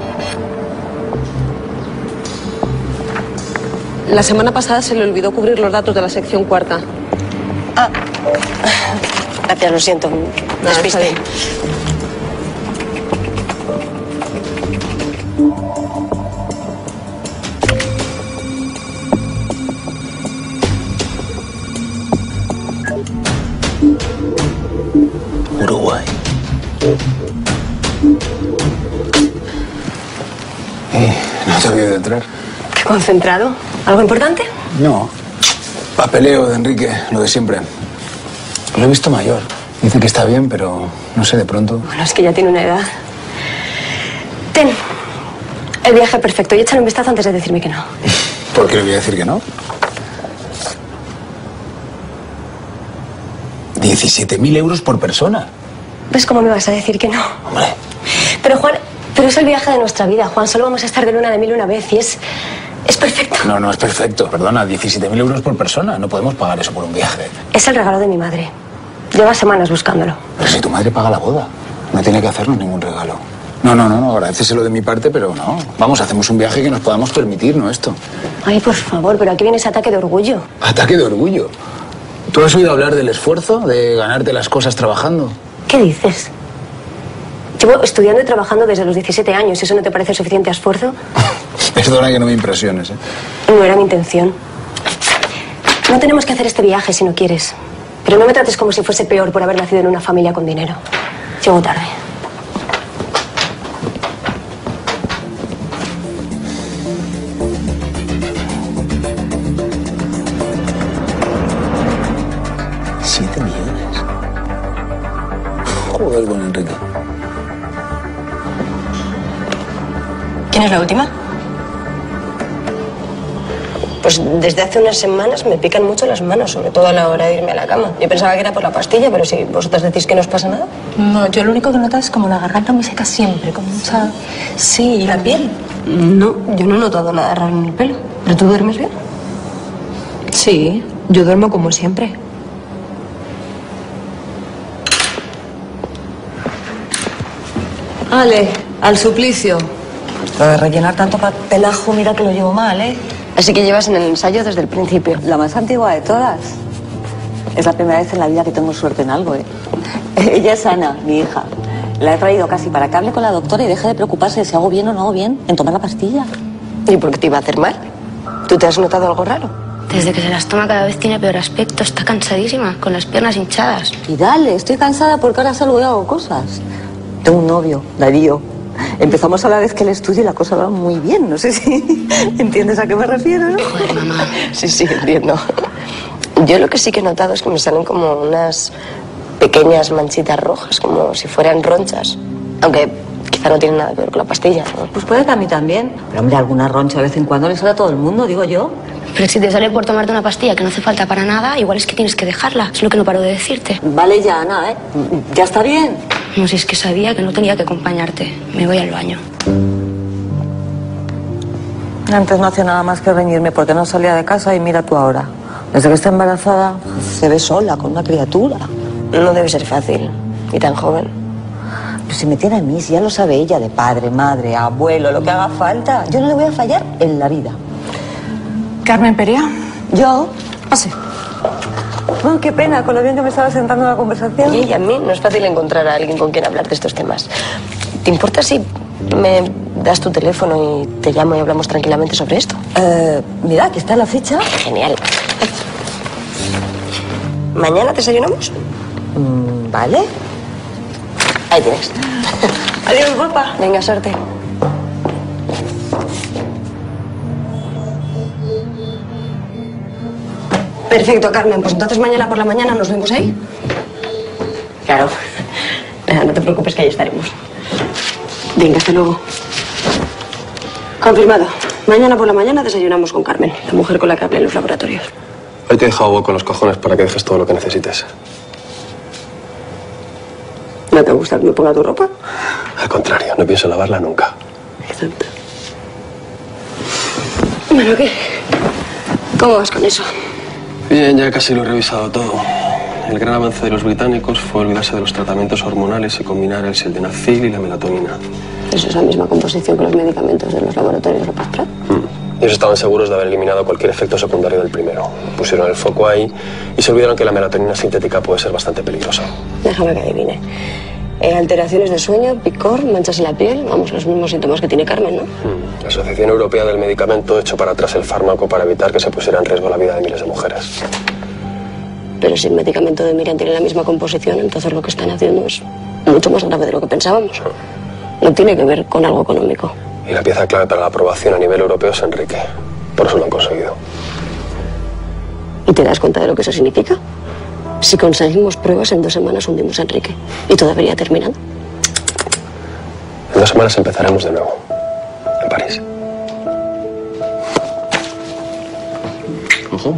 La semana pasada se le olvidó cubrir los datos de la sección cuarta. Ah, gracias, lo siento. No, Despiste. Uruguay. Eh, no te olvides de entrar. Qué concentrado. ¿Algo importante? No. Papeleo de Enrique, lo de siempre. Lo he visto mayor. Dice que está bien, pero no sé, de pronto. Bueno, es que ya tiene una edad. Ten. El viaje perfecto. Y échale un vistazo antes de decirme que no. ¿Por qué le voy a decir que no? diecisiete mil euros por persona. ¿Ves cómo me vas a decir que no? Hombre. Pero, Juan, pero es el viaje de nuestra vida, Juan. Solo vamos a estar de luna de mil una vez y es... es perfecto. No, no es perfecto. Perdona, diecisiete mil euros por persona. No podemos pagar eso por un viaje. Es el regalo de mi madre. Lleva semanas buscándolo. Pero si tu madre paga la boda, no tiene que hacernos ningún regalo. No, no, no, no, agradecéselo de mi parte, pero no. Vamos, hacemos un viaje que nos podamos permitir, ¿no? Esto. Ay, por favor, pero aquí viene ese ataque de orgullo. ¿Ataque de orgullo? ¿Tú has oído hablar del esfuerzo, de ganarte las cosas trabajando? ¿Qué dices? Llevo estudiando y trabajando desde los diecisiete años. ¿Eso no te parece suficiente esfuerzo? Perdona que no me impresiones, ¿eh? No era mi intención. No tenemos que hacer este viaje si no quieres. Pero no me trates como si fuese peor por haber nacido en una familia con dinero. Llego tarde. Siete millones. Joder, con Enrique. ¿Quién es la última? Pues desde hace unas semanas me pican mucho las manos, sobre todo a la hora de irme a la cama. Yo pensaba que era por la pastilla, pero si vosotras decís que no os pasa nada. No, yo lo único que noto es como la garganta me seca siempre, con mucha... Sí, ¿y la piel? No, yo no he notado nada raro en el pelo. ¿Pero tú duermes bien? Sí, yo duermo como siempre. Ale, al suplicio. Lo de rellenar tanto papelajo, mira que lo llevo mal, ¿eh? Así que llevas en el ensayo desde el principio. La más antigua de todas. Es la primera vez en la vida que tengo suerte en algo, ¿eh? Ella es Ana, mi hija. La he traído casi para que hable con la doctora y deje de preocuparse de si hago bien o no hago bien en tomar la pastilla. ¿Y por qué te iba a hacer mal? ¿Tú te has notado algo raro? Desde que se las toma cada vez tiene peor aspecto. Está cansadísima, con las piernas hinchadas. Y dale, estoy cansada porque ahora salgo y hago cosas. Tengo un novio, Darío. Empezamos a la vez que el estudio y la cosa va muy bien. No sé si entiendes a qué me refiero, ¿no? Joder, mamá. Sí, sí, entiendo. Yo lo que sí que he notado es que me salen como unas pequeñas manchitas rojas, como si fueran ronchas. Aunque quizá no tienen nada que ver con la pastilla, ¿no? Pues puede que a mí también. Pero hombre, alguna roncha de vez en cuando le sale a todo el mundo, digo yo. Pero si te sale por tomarte una pastilla que no hace falta para nada, igual es que tienes que dejarla. Es lo que no paro de decirte. Vale ya, Ana, ¿eh? Ya está bien. No, si es que sabía que no tenía que acompañarte. Me voy al baño. Antes no hacía nada más que reñirme porque no salía de casa y mira tú ahora. Desde que está embarazada se ve sola con una criatura. No debe ser fácil. Y tan joven. Pues si me tiene a mí, si ya lo sabe ella, de padre, madre, abuelo, lo que haga falta. Yo no le voy a fallar en la vida. Carmen Perea. ¿Yo? Pase. Oh, qué pena, con lo bien que me estaba sentando en la conversación. Y a mí no es fácil encontrar a alguien con quien hablar de estos temas. ¿Te importa si me das tu teléfono y te llamo y hablamos tranquilamente sobre esto? Eh, mira, aquí está la ficha. Genial. ¿Mañana desayunamos? Mm, vale. Ahí tienes. Adiós, guapa. Venga, suerte. Perfecto, Carmen. Pues entonces mañana por la mañana nos vemos ahí. Claro. Nada, no te preocupes que ahí estaremos. Venga, hasta luego. Confirmado. Mañana por la mañana desayunamos con Carmen, la mujer con la que hablé en los laboratorios. Hoy te he dejado hueco en los cojones para que dejes todo lo que necesites. ¿No te gusta que me ponga tu ropa? Al contrario, no pienso lavarla nunca. Exacto. Bueno, ¿qué? ¿Cómo vas con eso? Bien, ya casi lo he revisado todo. El gran avance de los británicos fue olvidarse de los tratamientos hormonales y combinar el sildenafil y la melatonina. Eso es la misma composición que los medicamentos de los laboratorios López Prat. Mm. Ellos estaban seguros de haber eliminado cualquier efecto secundario del primero. Pusieron el foco ahí y se olvidaron que la melatonina sintética puede ser bastante peligrosa. Déjame que adivine. Eh, alteraciones de sueño, picor, manchas en la piel, vamos, los mismos síntomas que tiene Carmen, ¿no? Mm. La Asociación Europea del Medicamento echó para atrás el fármaco para evitar que se pusiera en riesgo la vida de miles de mujeres. Pero si el medicamento de Miriam tiene la misma composición, entonces lo que están haciendo es mucho más grave de lo que pensábamos. No tiene que ver con algo económico. Y la pieza clave para la aprobación a nivel europeo es Enrique. Por eso lo han conseguido. ¿Y te das cuenta de lo que eso significa? Si conseguimos pruebas, en dos semanas hundimos a Enrique. ¿Y todo debería terminar? En dos semanas empezaremos de nuevo. En París. Ojo.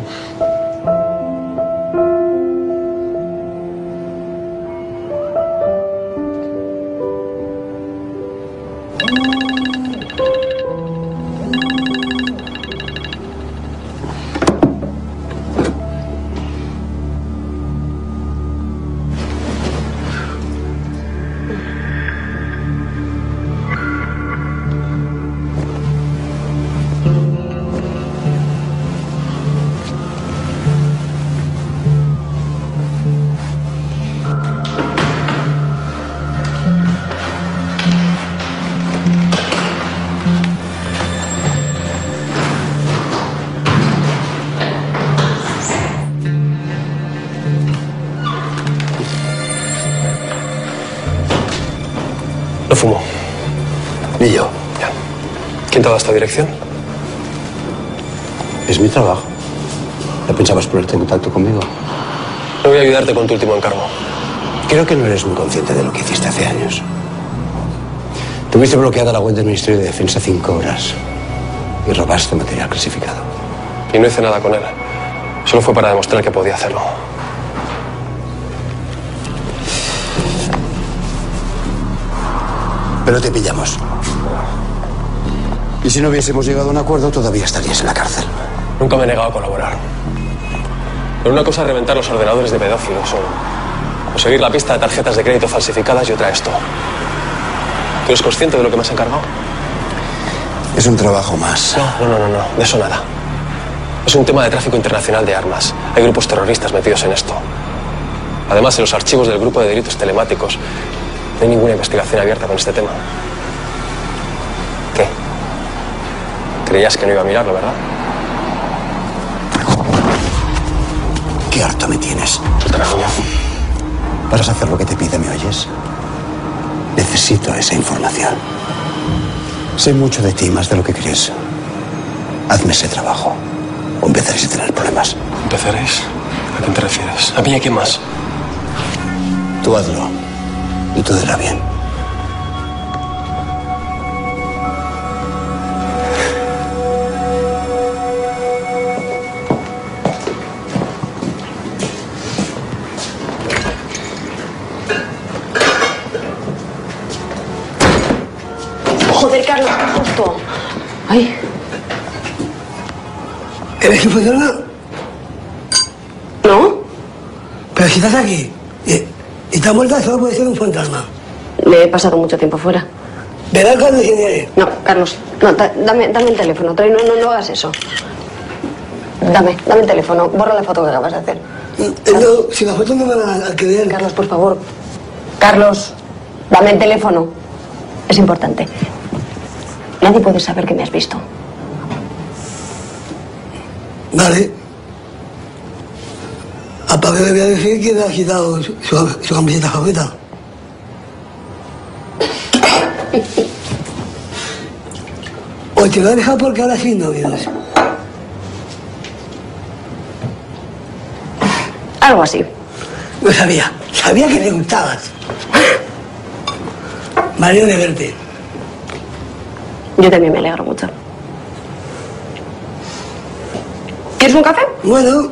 No fumo. Ni yo. Ya. ¿Quién te ha dado esta dirección? Es mi trabajo. ¿No pensabas ponerte en contacto conmigo? No voy a ayudarte con tu último encargo. Creo que no eres muy consciente de lo que hiciste hace años. Tuviste bloqueada la web del Ministerio de Defensa cinco horas y robaste material clasificado. Y no hice nada con él. Solo fue para demostrar que podía hacerlo. Pero te pillamos. Y si no hubiésemos llegado a un acuerdo, todavía estarías en la cárcel. Nunca me he negado a colaborar. Pero una cosa es reventar los ordenadores de pedófilos o, o seguir la pista de tarjetas de crédito falsificadas y otra esto. ¿Tú eres consciente de lo que me has encargado? Es un trabajo más. No, no, no, no, de eso nada. Es un tema de tráfico internacional de armas. Hay grupos terroristas metidos en esto. Además, en los archivos del grupo de delitos telemáticos no hay ninguna investigación abierta con este tema. ¿Qué? Creías que no iba a mirarlo, ¿verdad? Qué harto me tienes. Suelta la niña. ¿Vas a hacer lo que te pide, me oyes? Necesito esa información. Sé mucho de ti, más de lo que crees. Hazme ese trabajo o empezaréis a tener problemas. ¿Empezaréis? ¿A quién te refieres? ¿A mí y a quién más? Tú hazlo y todo irá bien. Joder, Carlos, justo. Ay. ¿Eres infuncionada? ¿No? Pero si estás aquí y, y estás muerta, solo puede ser un fantasma. Me he pasado mucho tiempo fuera. ¿Verdad, Carlos? ¿Quién No, Carlos, no, da- dame, dame el teléfono. Trae, no, no, no hagas eso. Dame, dame el teléfono. Borra la foto que acabas de hacer. No, si las fotos no van a, a creer. Carlos, por favor. Carlos, dame el teléfono. Es importante. Nadie puede saber que me has visto. Vale. A Pablo le voy a decir que le ha quitado su, su, su camiseta favorita. O te lo ha dejado porque ahora sí novios. Algo así. Lo sabía. Sabía que le gustabas. Me alegro de verte. Yo también me alegro mucho. ¿Quieres un café? Bueno.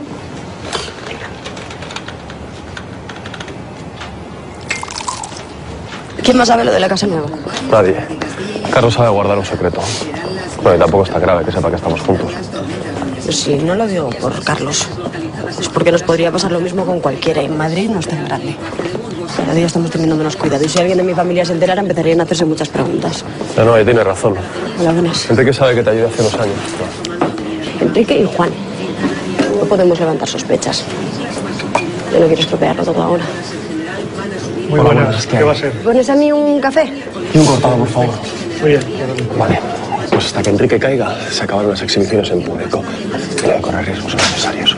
¿Quién más sabe lo de la casa nueva? Nadie. Carlos sabe guardar un secreto. Bueno, y tampoco está grave que sepa que estamos juntos. Pues sí, no lo digo por Carlos. Es porque nos podría pasar lo mismo con cualquiera y Madrid no es tan grande. Cada día estamos teniendo menos cuidado. Y si alguien de mi familia se enterara, empezarían a hacerse muchas preguntas. No, no, ahí tienes razón. Hola, buenas. Enrique sabe que te ayudé hace unos años. Enrique y Juan. No podemos levantar sospechas. Yo no quiero estropearlo todo ahora. Muy Hola, buenas. buenas. ¿Qué va a ser? ¿Pones a mí un café? Y un cortado, por favor. Muy bien. Vale. Pues hasta que Enrique caiga, se acabaron las exhibiciones en público. No voy a correr riesgos innecesarios.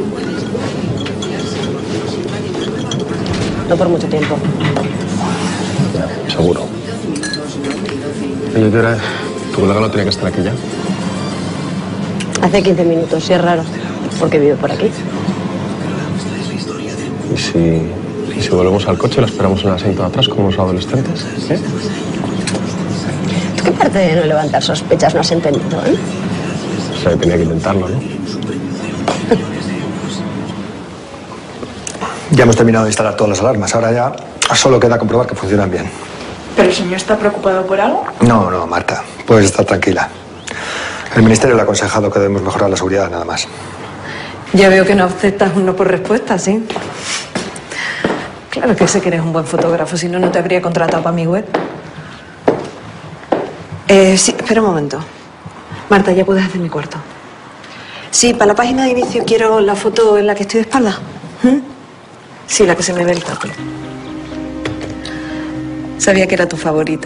No por mucho tiempo. Seguro. Oye, ¿qué hora es? ¿Tu colega no tenía que estar aquí ya? Hace quince minutos, sí es raro. Porque vive por aquí. ¿Y si, y si volvemos al coche y la esperamos en el asiento de atrás como los adolescentes? ¿Eh? ¿Tú qué parte de no levantar sospechas no has entendido, eh? O sea, tenía que intentarlo, ¿no? Ya hemos terminado de instalar todas las alarmas. Ahora ya solo queda comprobar que funcionan bien. ¿Pero el señor está preocupado por algo? No, no, Marta. Puedes estar tranquila. El ministerio le ha aconsejado que debemos mejorar la seguridad, nada más. Ya veo que no aceptas un no por respuesta, ¿sí? Claro que sé que eres un buen fotógrafo, si no, no te habría contratado para mi web. Eh, sí, espera un momento. Marta, ya puedes hacer mi cuarto. Sí, para la página de inicio quiero la foto en la que estoy de espalda. ¿Mm? Sí, la que se me ve el tapo. Sabía que era tu favorita.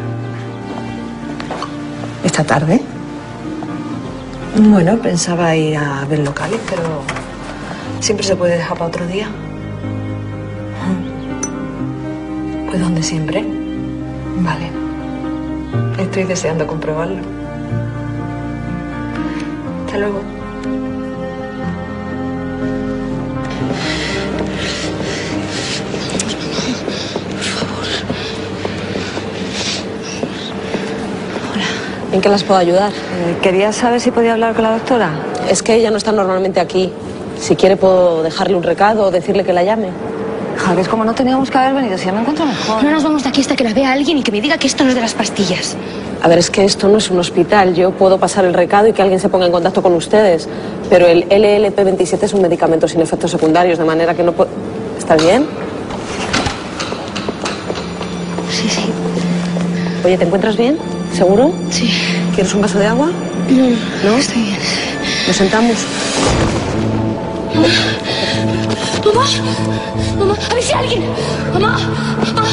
¿Esta tarde? Bueno, pensaba ir a ver locales, pero siempre se puede dejar para otro día. Pues donde siempre. Vale. Estoy deseando comprobarlo. Hasta luego. ¿En qué las puedo ayudar? Eh, quería saber si podía hablar con la doctora. Es que ella no está normalmente aquí. Si quiere puedo dejarle un recado o decirle que la llame. A ver, como no teníamos que haber venido, si ya me encuentro mejor. No nos vamos de aquí hasta que la vea alguien y que me diga que esto no es de las pastillas. A ver, es que esto no es un hospital. Yo puedo pasar el recado y que alguien se ponga en contacto con ustedes. Pero el L L P veintisiete es un medicamento sin efectos secundarios, de manera que no puedo... ¿Está bien? Sí, sí. Oye, ¿te encuentras bien? ¿Seguro? Sí. ¿Quieres un vaso de agua? No, ¿No? Estoy bien. ¿Nos sentamos? Mamá. Mamá. Mamá. A ver si alguien. Mamá. Ah.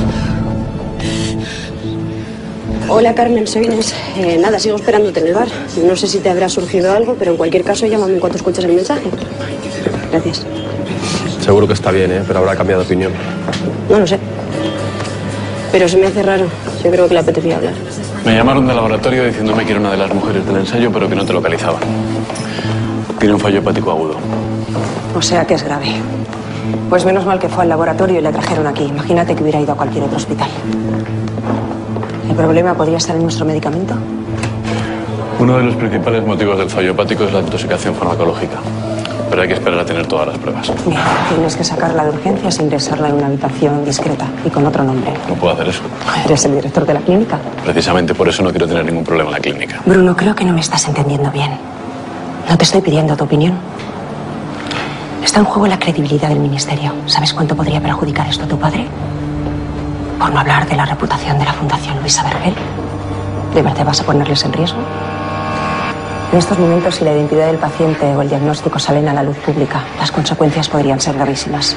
Hola, Carmen, soy Inés. Eh, nada, sigo esperándote en el bar. No sé si te habrá surgido algo, pero en cualquier caso llámame en cuanto escuches el mensaje. Gracias. Seguro que está bien, ¿eh? Pero habrá cambiado de opinión. No lo sé. Pero se me hace raro. Yo creo que le apetecía hablar. Me llamaron del laboratorio diciéndome que era una de las mujeres del ensayo, pero que no te localizaban. Tiene un fallo hepático agudo. O sea que es grave. Pues menos mal que fue al laboratorio y la trajeron aquí. Imagínate que hubiera ido a cualquier otro hospital. ¿El problema podría estar en nuestro medicamento? Uno de los principales motivos del fallo hepático es la intoxicación farmacológica. Pero hay que esperar a tener todas las pruebas. Bien, tienes que sacarla de urgencias e ingresarla en una habitación discreta y con otro nombre. No puedo hacer eso. ¿Eres el director de la clínica? Precisamente por eso no quiero tener ningún problema en la clínica. Bruno, creo que no me estás entendiendo bien. No te estoy pidiendo tu opinión. Está en juego la credibilidad del ministerio. ¿Sabes cuánto podría perjudicar esto a tu padre? Por no hablar de la reputación de la Fundación Luisa Vergel. ¿De verdad vas a ponerles en riesgo? En estos momentos, si la identidad del paciente o el diagnóstico salen a la luz pública, las consecuencias podrían ser gravísimas.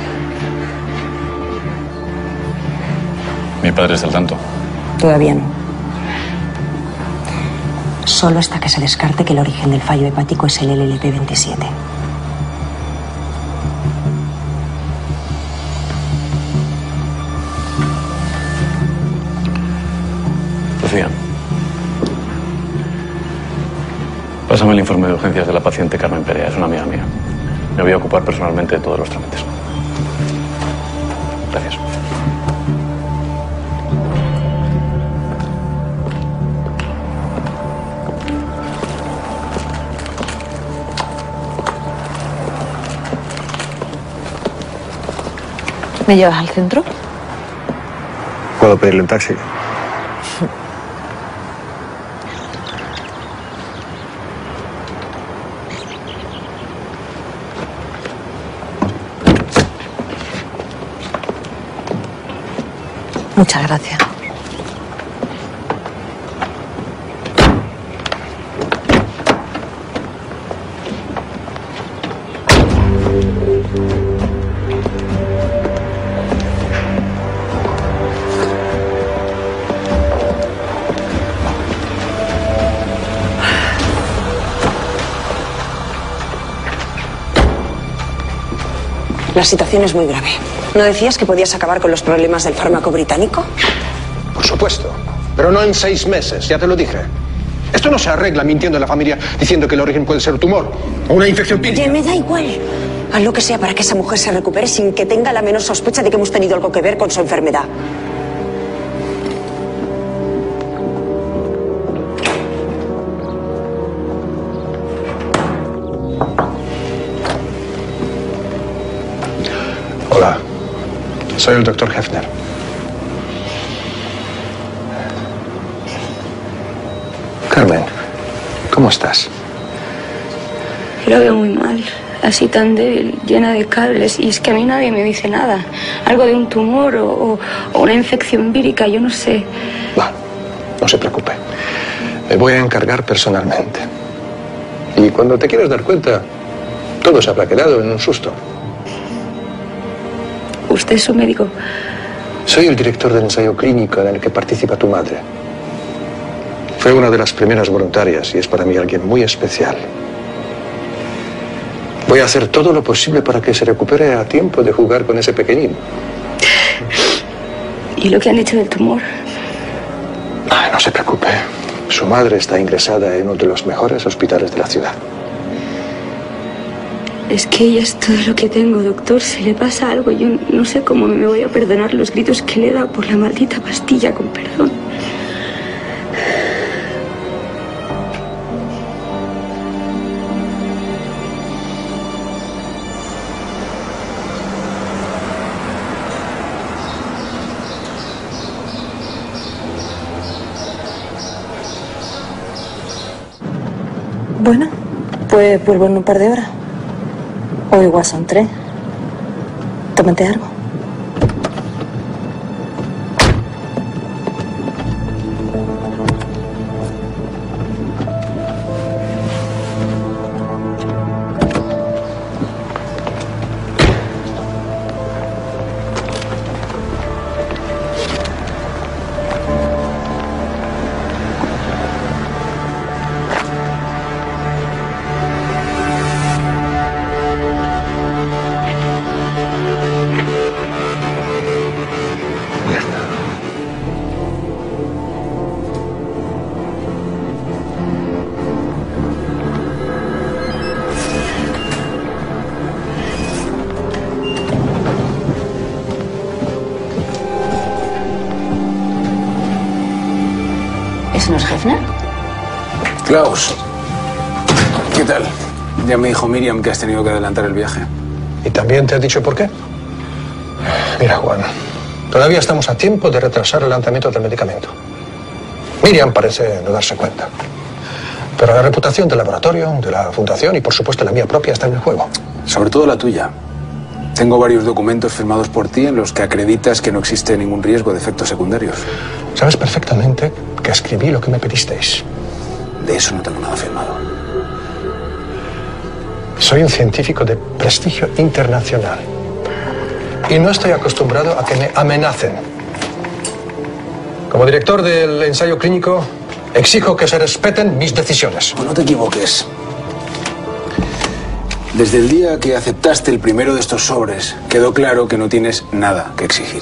Mi padre está al tanto. Todavía no. Solo hasta que se descarte que el origen del fallo hepático es el L L P veintisiete. Lucía, pásame el informe de urgencias de la paciente Carmen Perea. Es una amiga mía. Me voy a ocupar personalmente de todos los trámites. Gracias. ¿Me llevas al centro? ¿Puedo pedirle un taxi? Muchas gracias. La situación es muy grave. ¿No decías que podías acabar con los problemas del fármaco británico? Por supuesto, pero no en seis meses, ya te lo dije. Esto no se arregla mintiendo a la familia diciendo que el origen puede ser tumor o una infección vírica. Oye, me da igual. Haz lo que sea para que esa mujer se recupere sin que tenga la menor sospecha de que hemos tenido algo que ver con su enfermedad. Hola, soy el doctor Hefner. Carmen, ¿cómo estás? Lo veo muy mal, así tan débil, llena de cables, y es que a mí nadie me dice nada. Algo de un tumor o, o, o una infección vírica, yo no sé. No, no se preocupe. Me voy a encargar personalmente. Y cuando te quieras dar cuenta, todo se habrá quedado en un susto. ¿Usted es un médico? Soy el director del ensayo clínico en el que participa tu madre. Fue una de las primeras voluntarias y es para mí alguien muy especial. Voy a hacer todo lo posible para que se recupere a tiempo de jugar con ese pequeñín. ¿Y lo que han hecho del tumor? Ay, no se preocupe. Su madre está ingresada en uno de los mejores hospitales de la ciudad. Es que ella es todo lo que tengo, doctor. Si le pasa algo, yo no sé cómo me voy a perdonar los gritos que le da por la maldita pastilla, con perdón. Bueno, pues vuelvo en un par de horas. O igual son tres. Tómate algo. ¿Ese no es Hefner? Klaus, ¿qué tal? Ya me dijo Miriam que has tenido que adelantar el viaje. ¿Y también te ha dicho por qué? Mira, Juan, todavía estamos a tiempo de retrasar el lanzamiento del medicamento. Miriam parece no darse cuenta. Pero la reputación del laboratorio, de la fundación y, por supuesto, la mía propia está en el juego. Sobre todo la tuya. Tengo varios documentos firmados por ti en los que acreditas que no existe ningún riesgo de efectos secundarios. Sabes perfectamente que escribí lo que me pedisteis. De eso no tengo nada firmado. Soy un científico de prestigio internacional. Y no estoy acostumbrado a que me amenacen. Como director del ensayo clínico, exijo que se respeten mis decisiones. No te equivoques. Desde el día que aceptaste el primero de estos sobres, quedó claro que no tienes nada que exigir.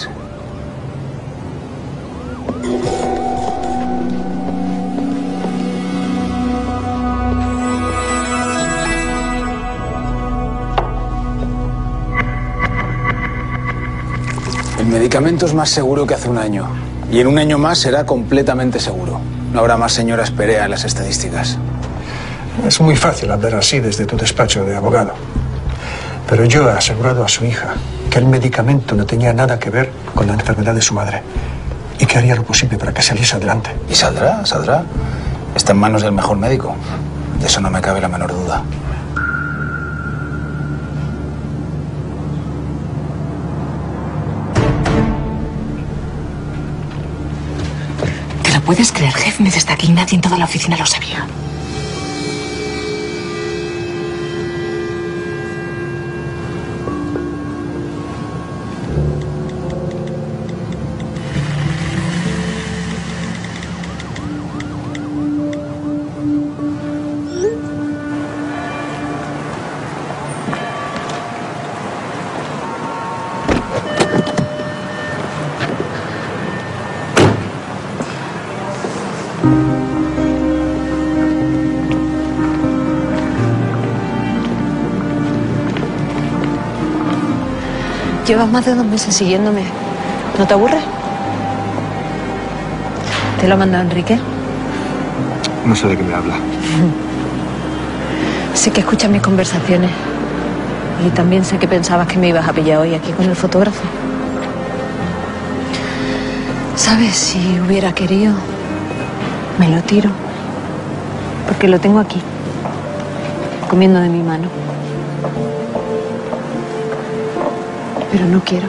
El medicamento es más seguro que hace un año. Y en un año más será completamente seguro. No habrá más señoras Perea en las estadísticas. Es muy fácil hablar así desde tu despacho de abogado. Pero yo he asegurado a su hija que el medicamento no tenía nada que ver con la enfermedad de su madre y que haría lo posible para que saliese adelante. Y saldrá, saldrá. Está en manos del mejor médico. De eso no me cabe la menor duda. puedes creer, jefe? Desde aquí nadie en toda la oficina lo sabía. Llevas más de dos meses siguiéndome. ¿No te aburre? ¿Te lo ha mandado Enrique? No sé de qué me habla. Sé que escuchas mis conversaciones. Y también sé que pensabas que me ibas a pillar hoy aquí con el fotógrafo. ¿Sabes? Si hubiera querido, me lo tiro. Porque lo tengo aquí, comiendo de mi mano. Pero no quiero.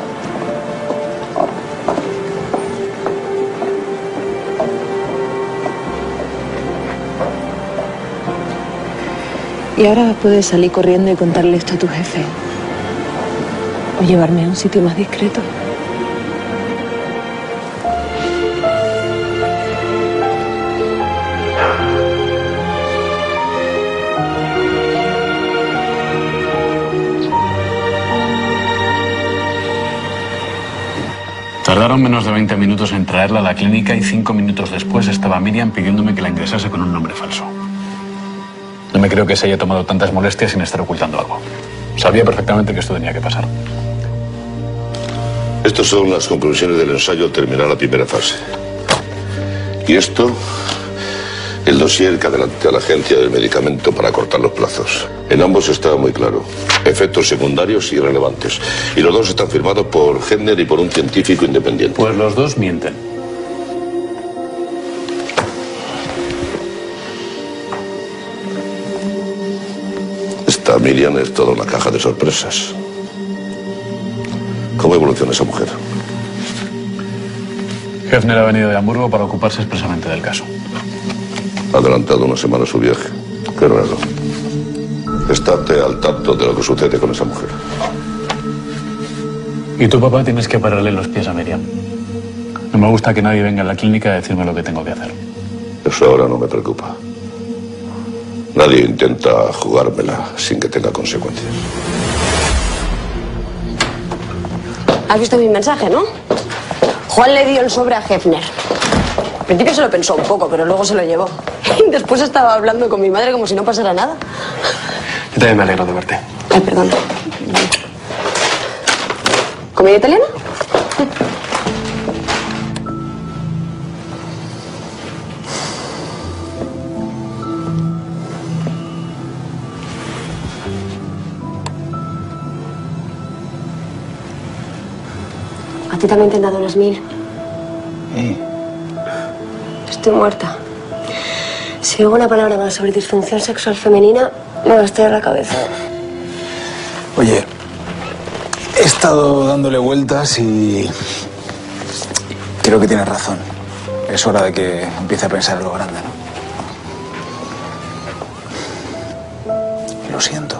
Y ahora puedes salir corriendo y contarle esto a tu jefe. O llevarme a un sitio más discreto. Tardaron menos de veinte minutos en traerla a la clínica y cinco minutos después estaba Miriam pidiéndome que la ingresase con un nombre falso. No me creo que se haya tomado tantas molestias sin estar ocultando algo. Sabía perfectamente que esto tenía que pasar. Estas son las conclusiones del ensayo al terminar la primera fase. Y esto, el dossier que adelanté a la agencia del medicamento para cortar los plazos. En ambos estaba muy claro. Efectos secundarios irrelevantes. Y los dos están firmados por Heppner y por un científico independiente. Pues los dos mienten. Esta Miriam es toda una caja de sorpresas. ¿Cómo evoluciona esa mujer? Heppner ha venido de Hamburgo para ocuparse expresamente del caso. Ha adelantado una semana su viaje. Qué raro. Estate al tanto de lo que sucede con esa mujer. Y tu papá tienes que pararle los pies a Miriam. No me gusta que nadie venga a la clínica a decirme lo que tengo que hacer. Eso ahora no me preocupa. Nadie intenta jugármela sin que tenga consecuencias. Has visto mi mensaje, ¿no? Juan le dio el sobre a Heppner. Al principio se lo pensó un poco, pero luego se lo llevó. Y después estaba hablando con mi madre como si no pasara nada. Yo también me alegro de verte. Ay, perdón. ¿Comida italiana? ¿A ti también te han dado las mil? ¿Eh? Estoy muerta. Si oigo una palabra más sobre disfunción sexual femenina, me va a estallar la cabeza. Oye, he estado dándole vueltas y creo que tienes razón. Es hora de que empiece a pensar en lo grande, ¿no? Lo siento.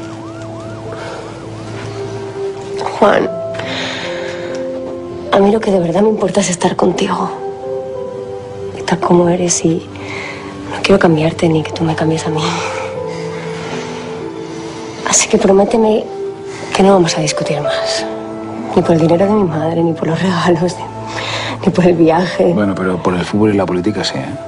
Juan, a mí lo que de verdad me importa es estar contigo. Estar como eres y no quiero cambiarte ni que tú me cambies a mí. Así que prométeme que no vamos a discutir más. Ni por el dinero de mi madre, ni por los regalos, ni, ni por el viaje. Bueno, pero por el fútbol y la política sí, ¿eh?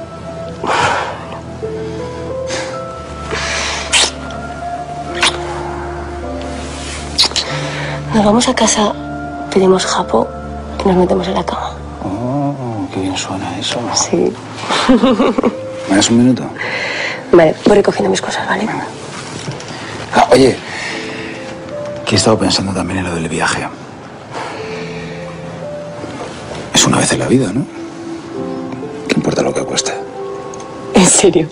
Nos vamos a casa, pedimos japo y nos metemos en la cama. Oh, qué bien suena eso. Sí. ¿Me das un minuto? Vale, voy recogiendo mis cosas, ¿vale? Ah, oye, que he estado pensando también en lo del viaje. Es una vez en la vida, ¿no? ¿Qué importa lo que cueste? ¿En serio?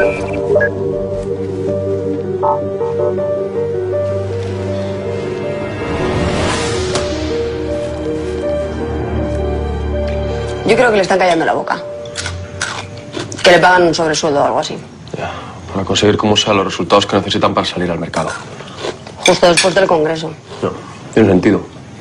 Yo creo que le están callando la boca. Que le pagan un sobresueldo o algo así. Ya, para conseguir como sea los resultados que necesitan para salir al mercado. Justo después del Congreso. No, tiene sentido.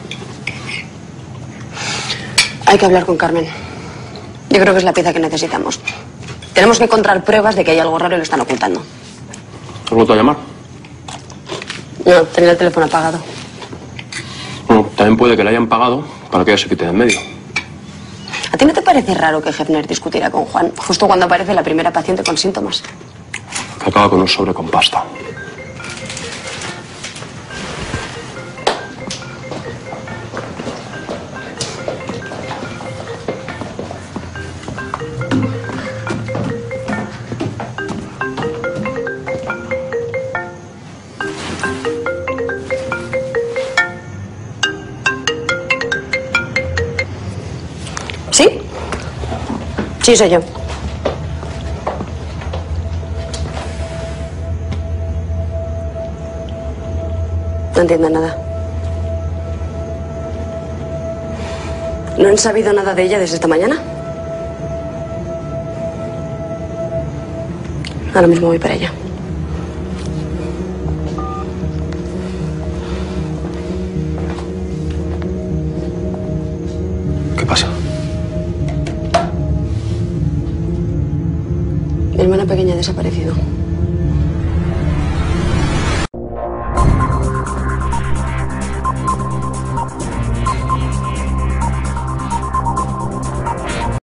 Hay que hablar con Carmen. Yo creo que es la pieza que necesitamos. Tenemos que encontrar pruebas de que hay algo raro y lo están ocultando. ¿Has vuelto a llamar? No, tenía el teléfono apagado. Bueno, también puede que le hayan pagado para que ella se quite de en medio. ¿A ti no te parece raro que Hefner discutiera con Juan justo cuando aparece la primera paciente con síntomas? Que acaba con un sobre con pasta. ¿Sí? Sí, soy yo. No entiendo nada. ¿No han sabido nada de ella desde esta mañana? Ahora mismo voy para allá. ¿Qué pasa? Mi hermana pequeña ha desaparecido.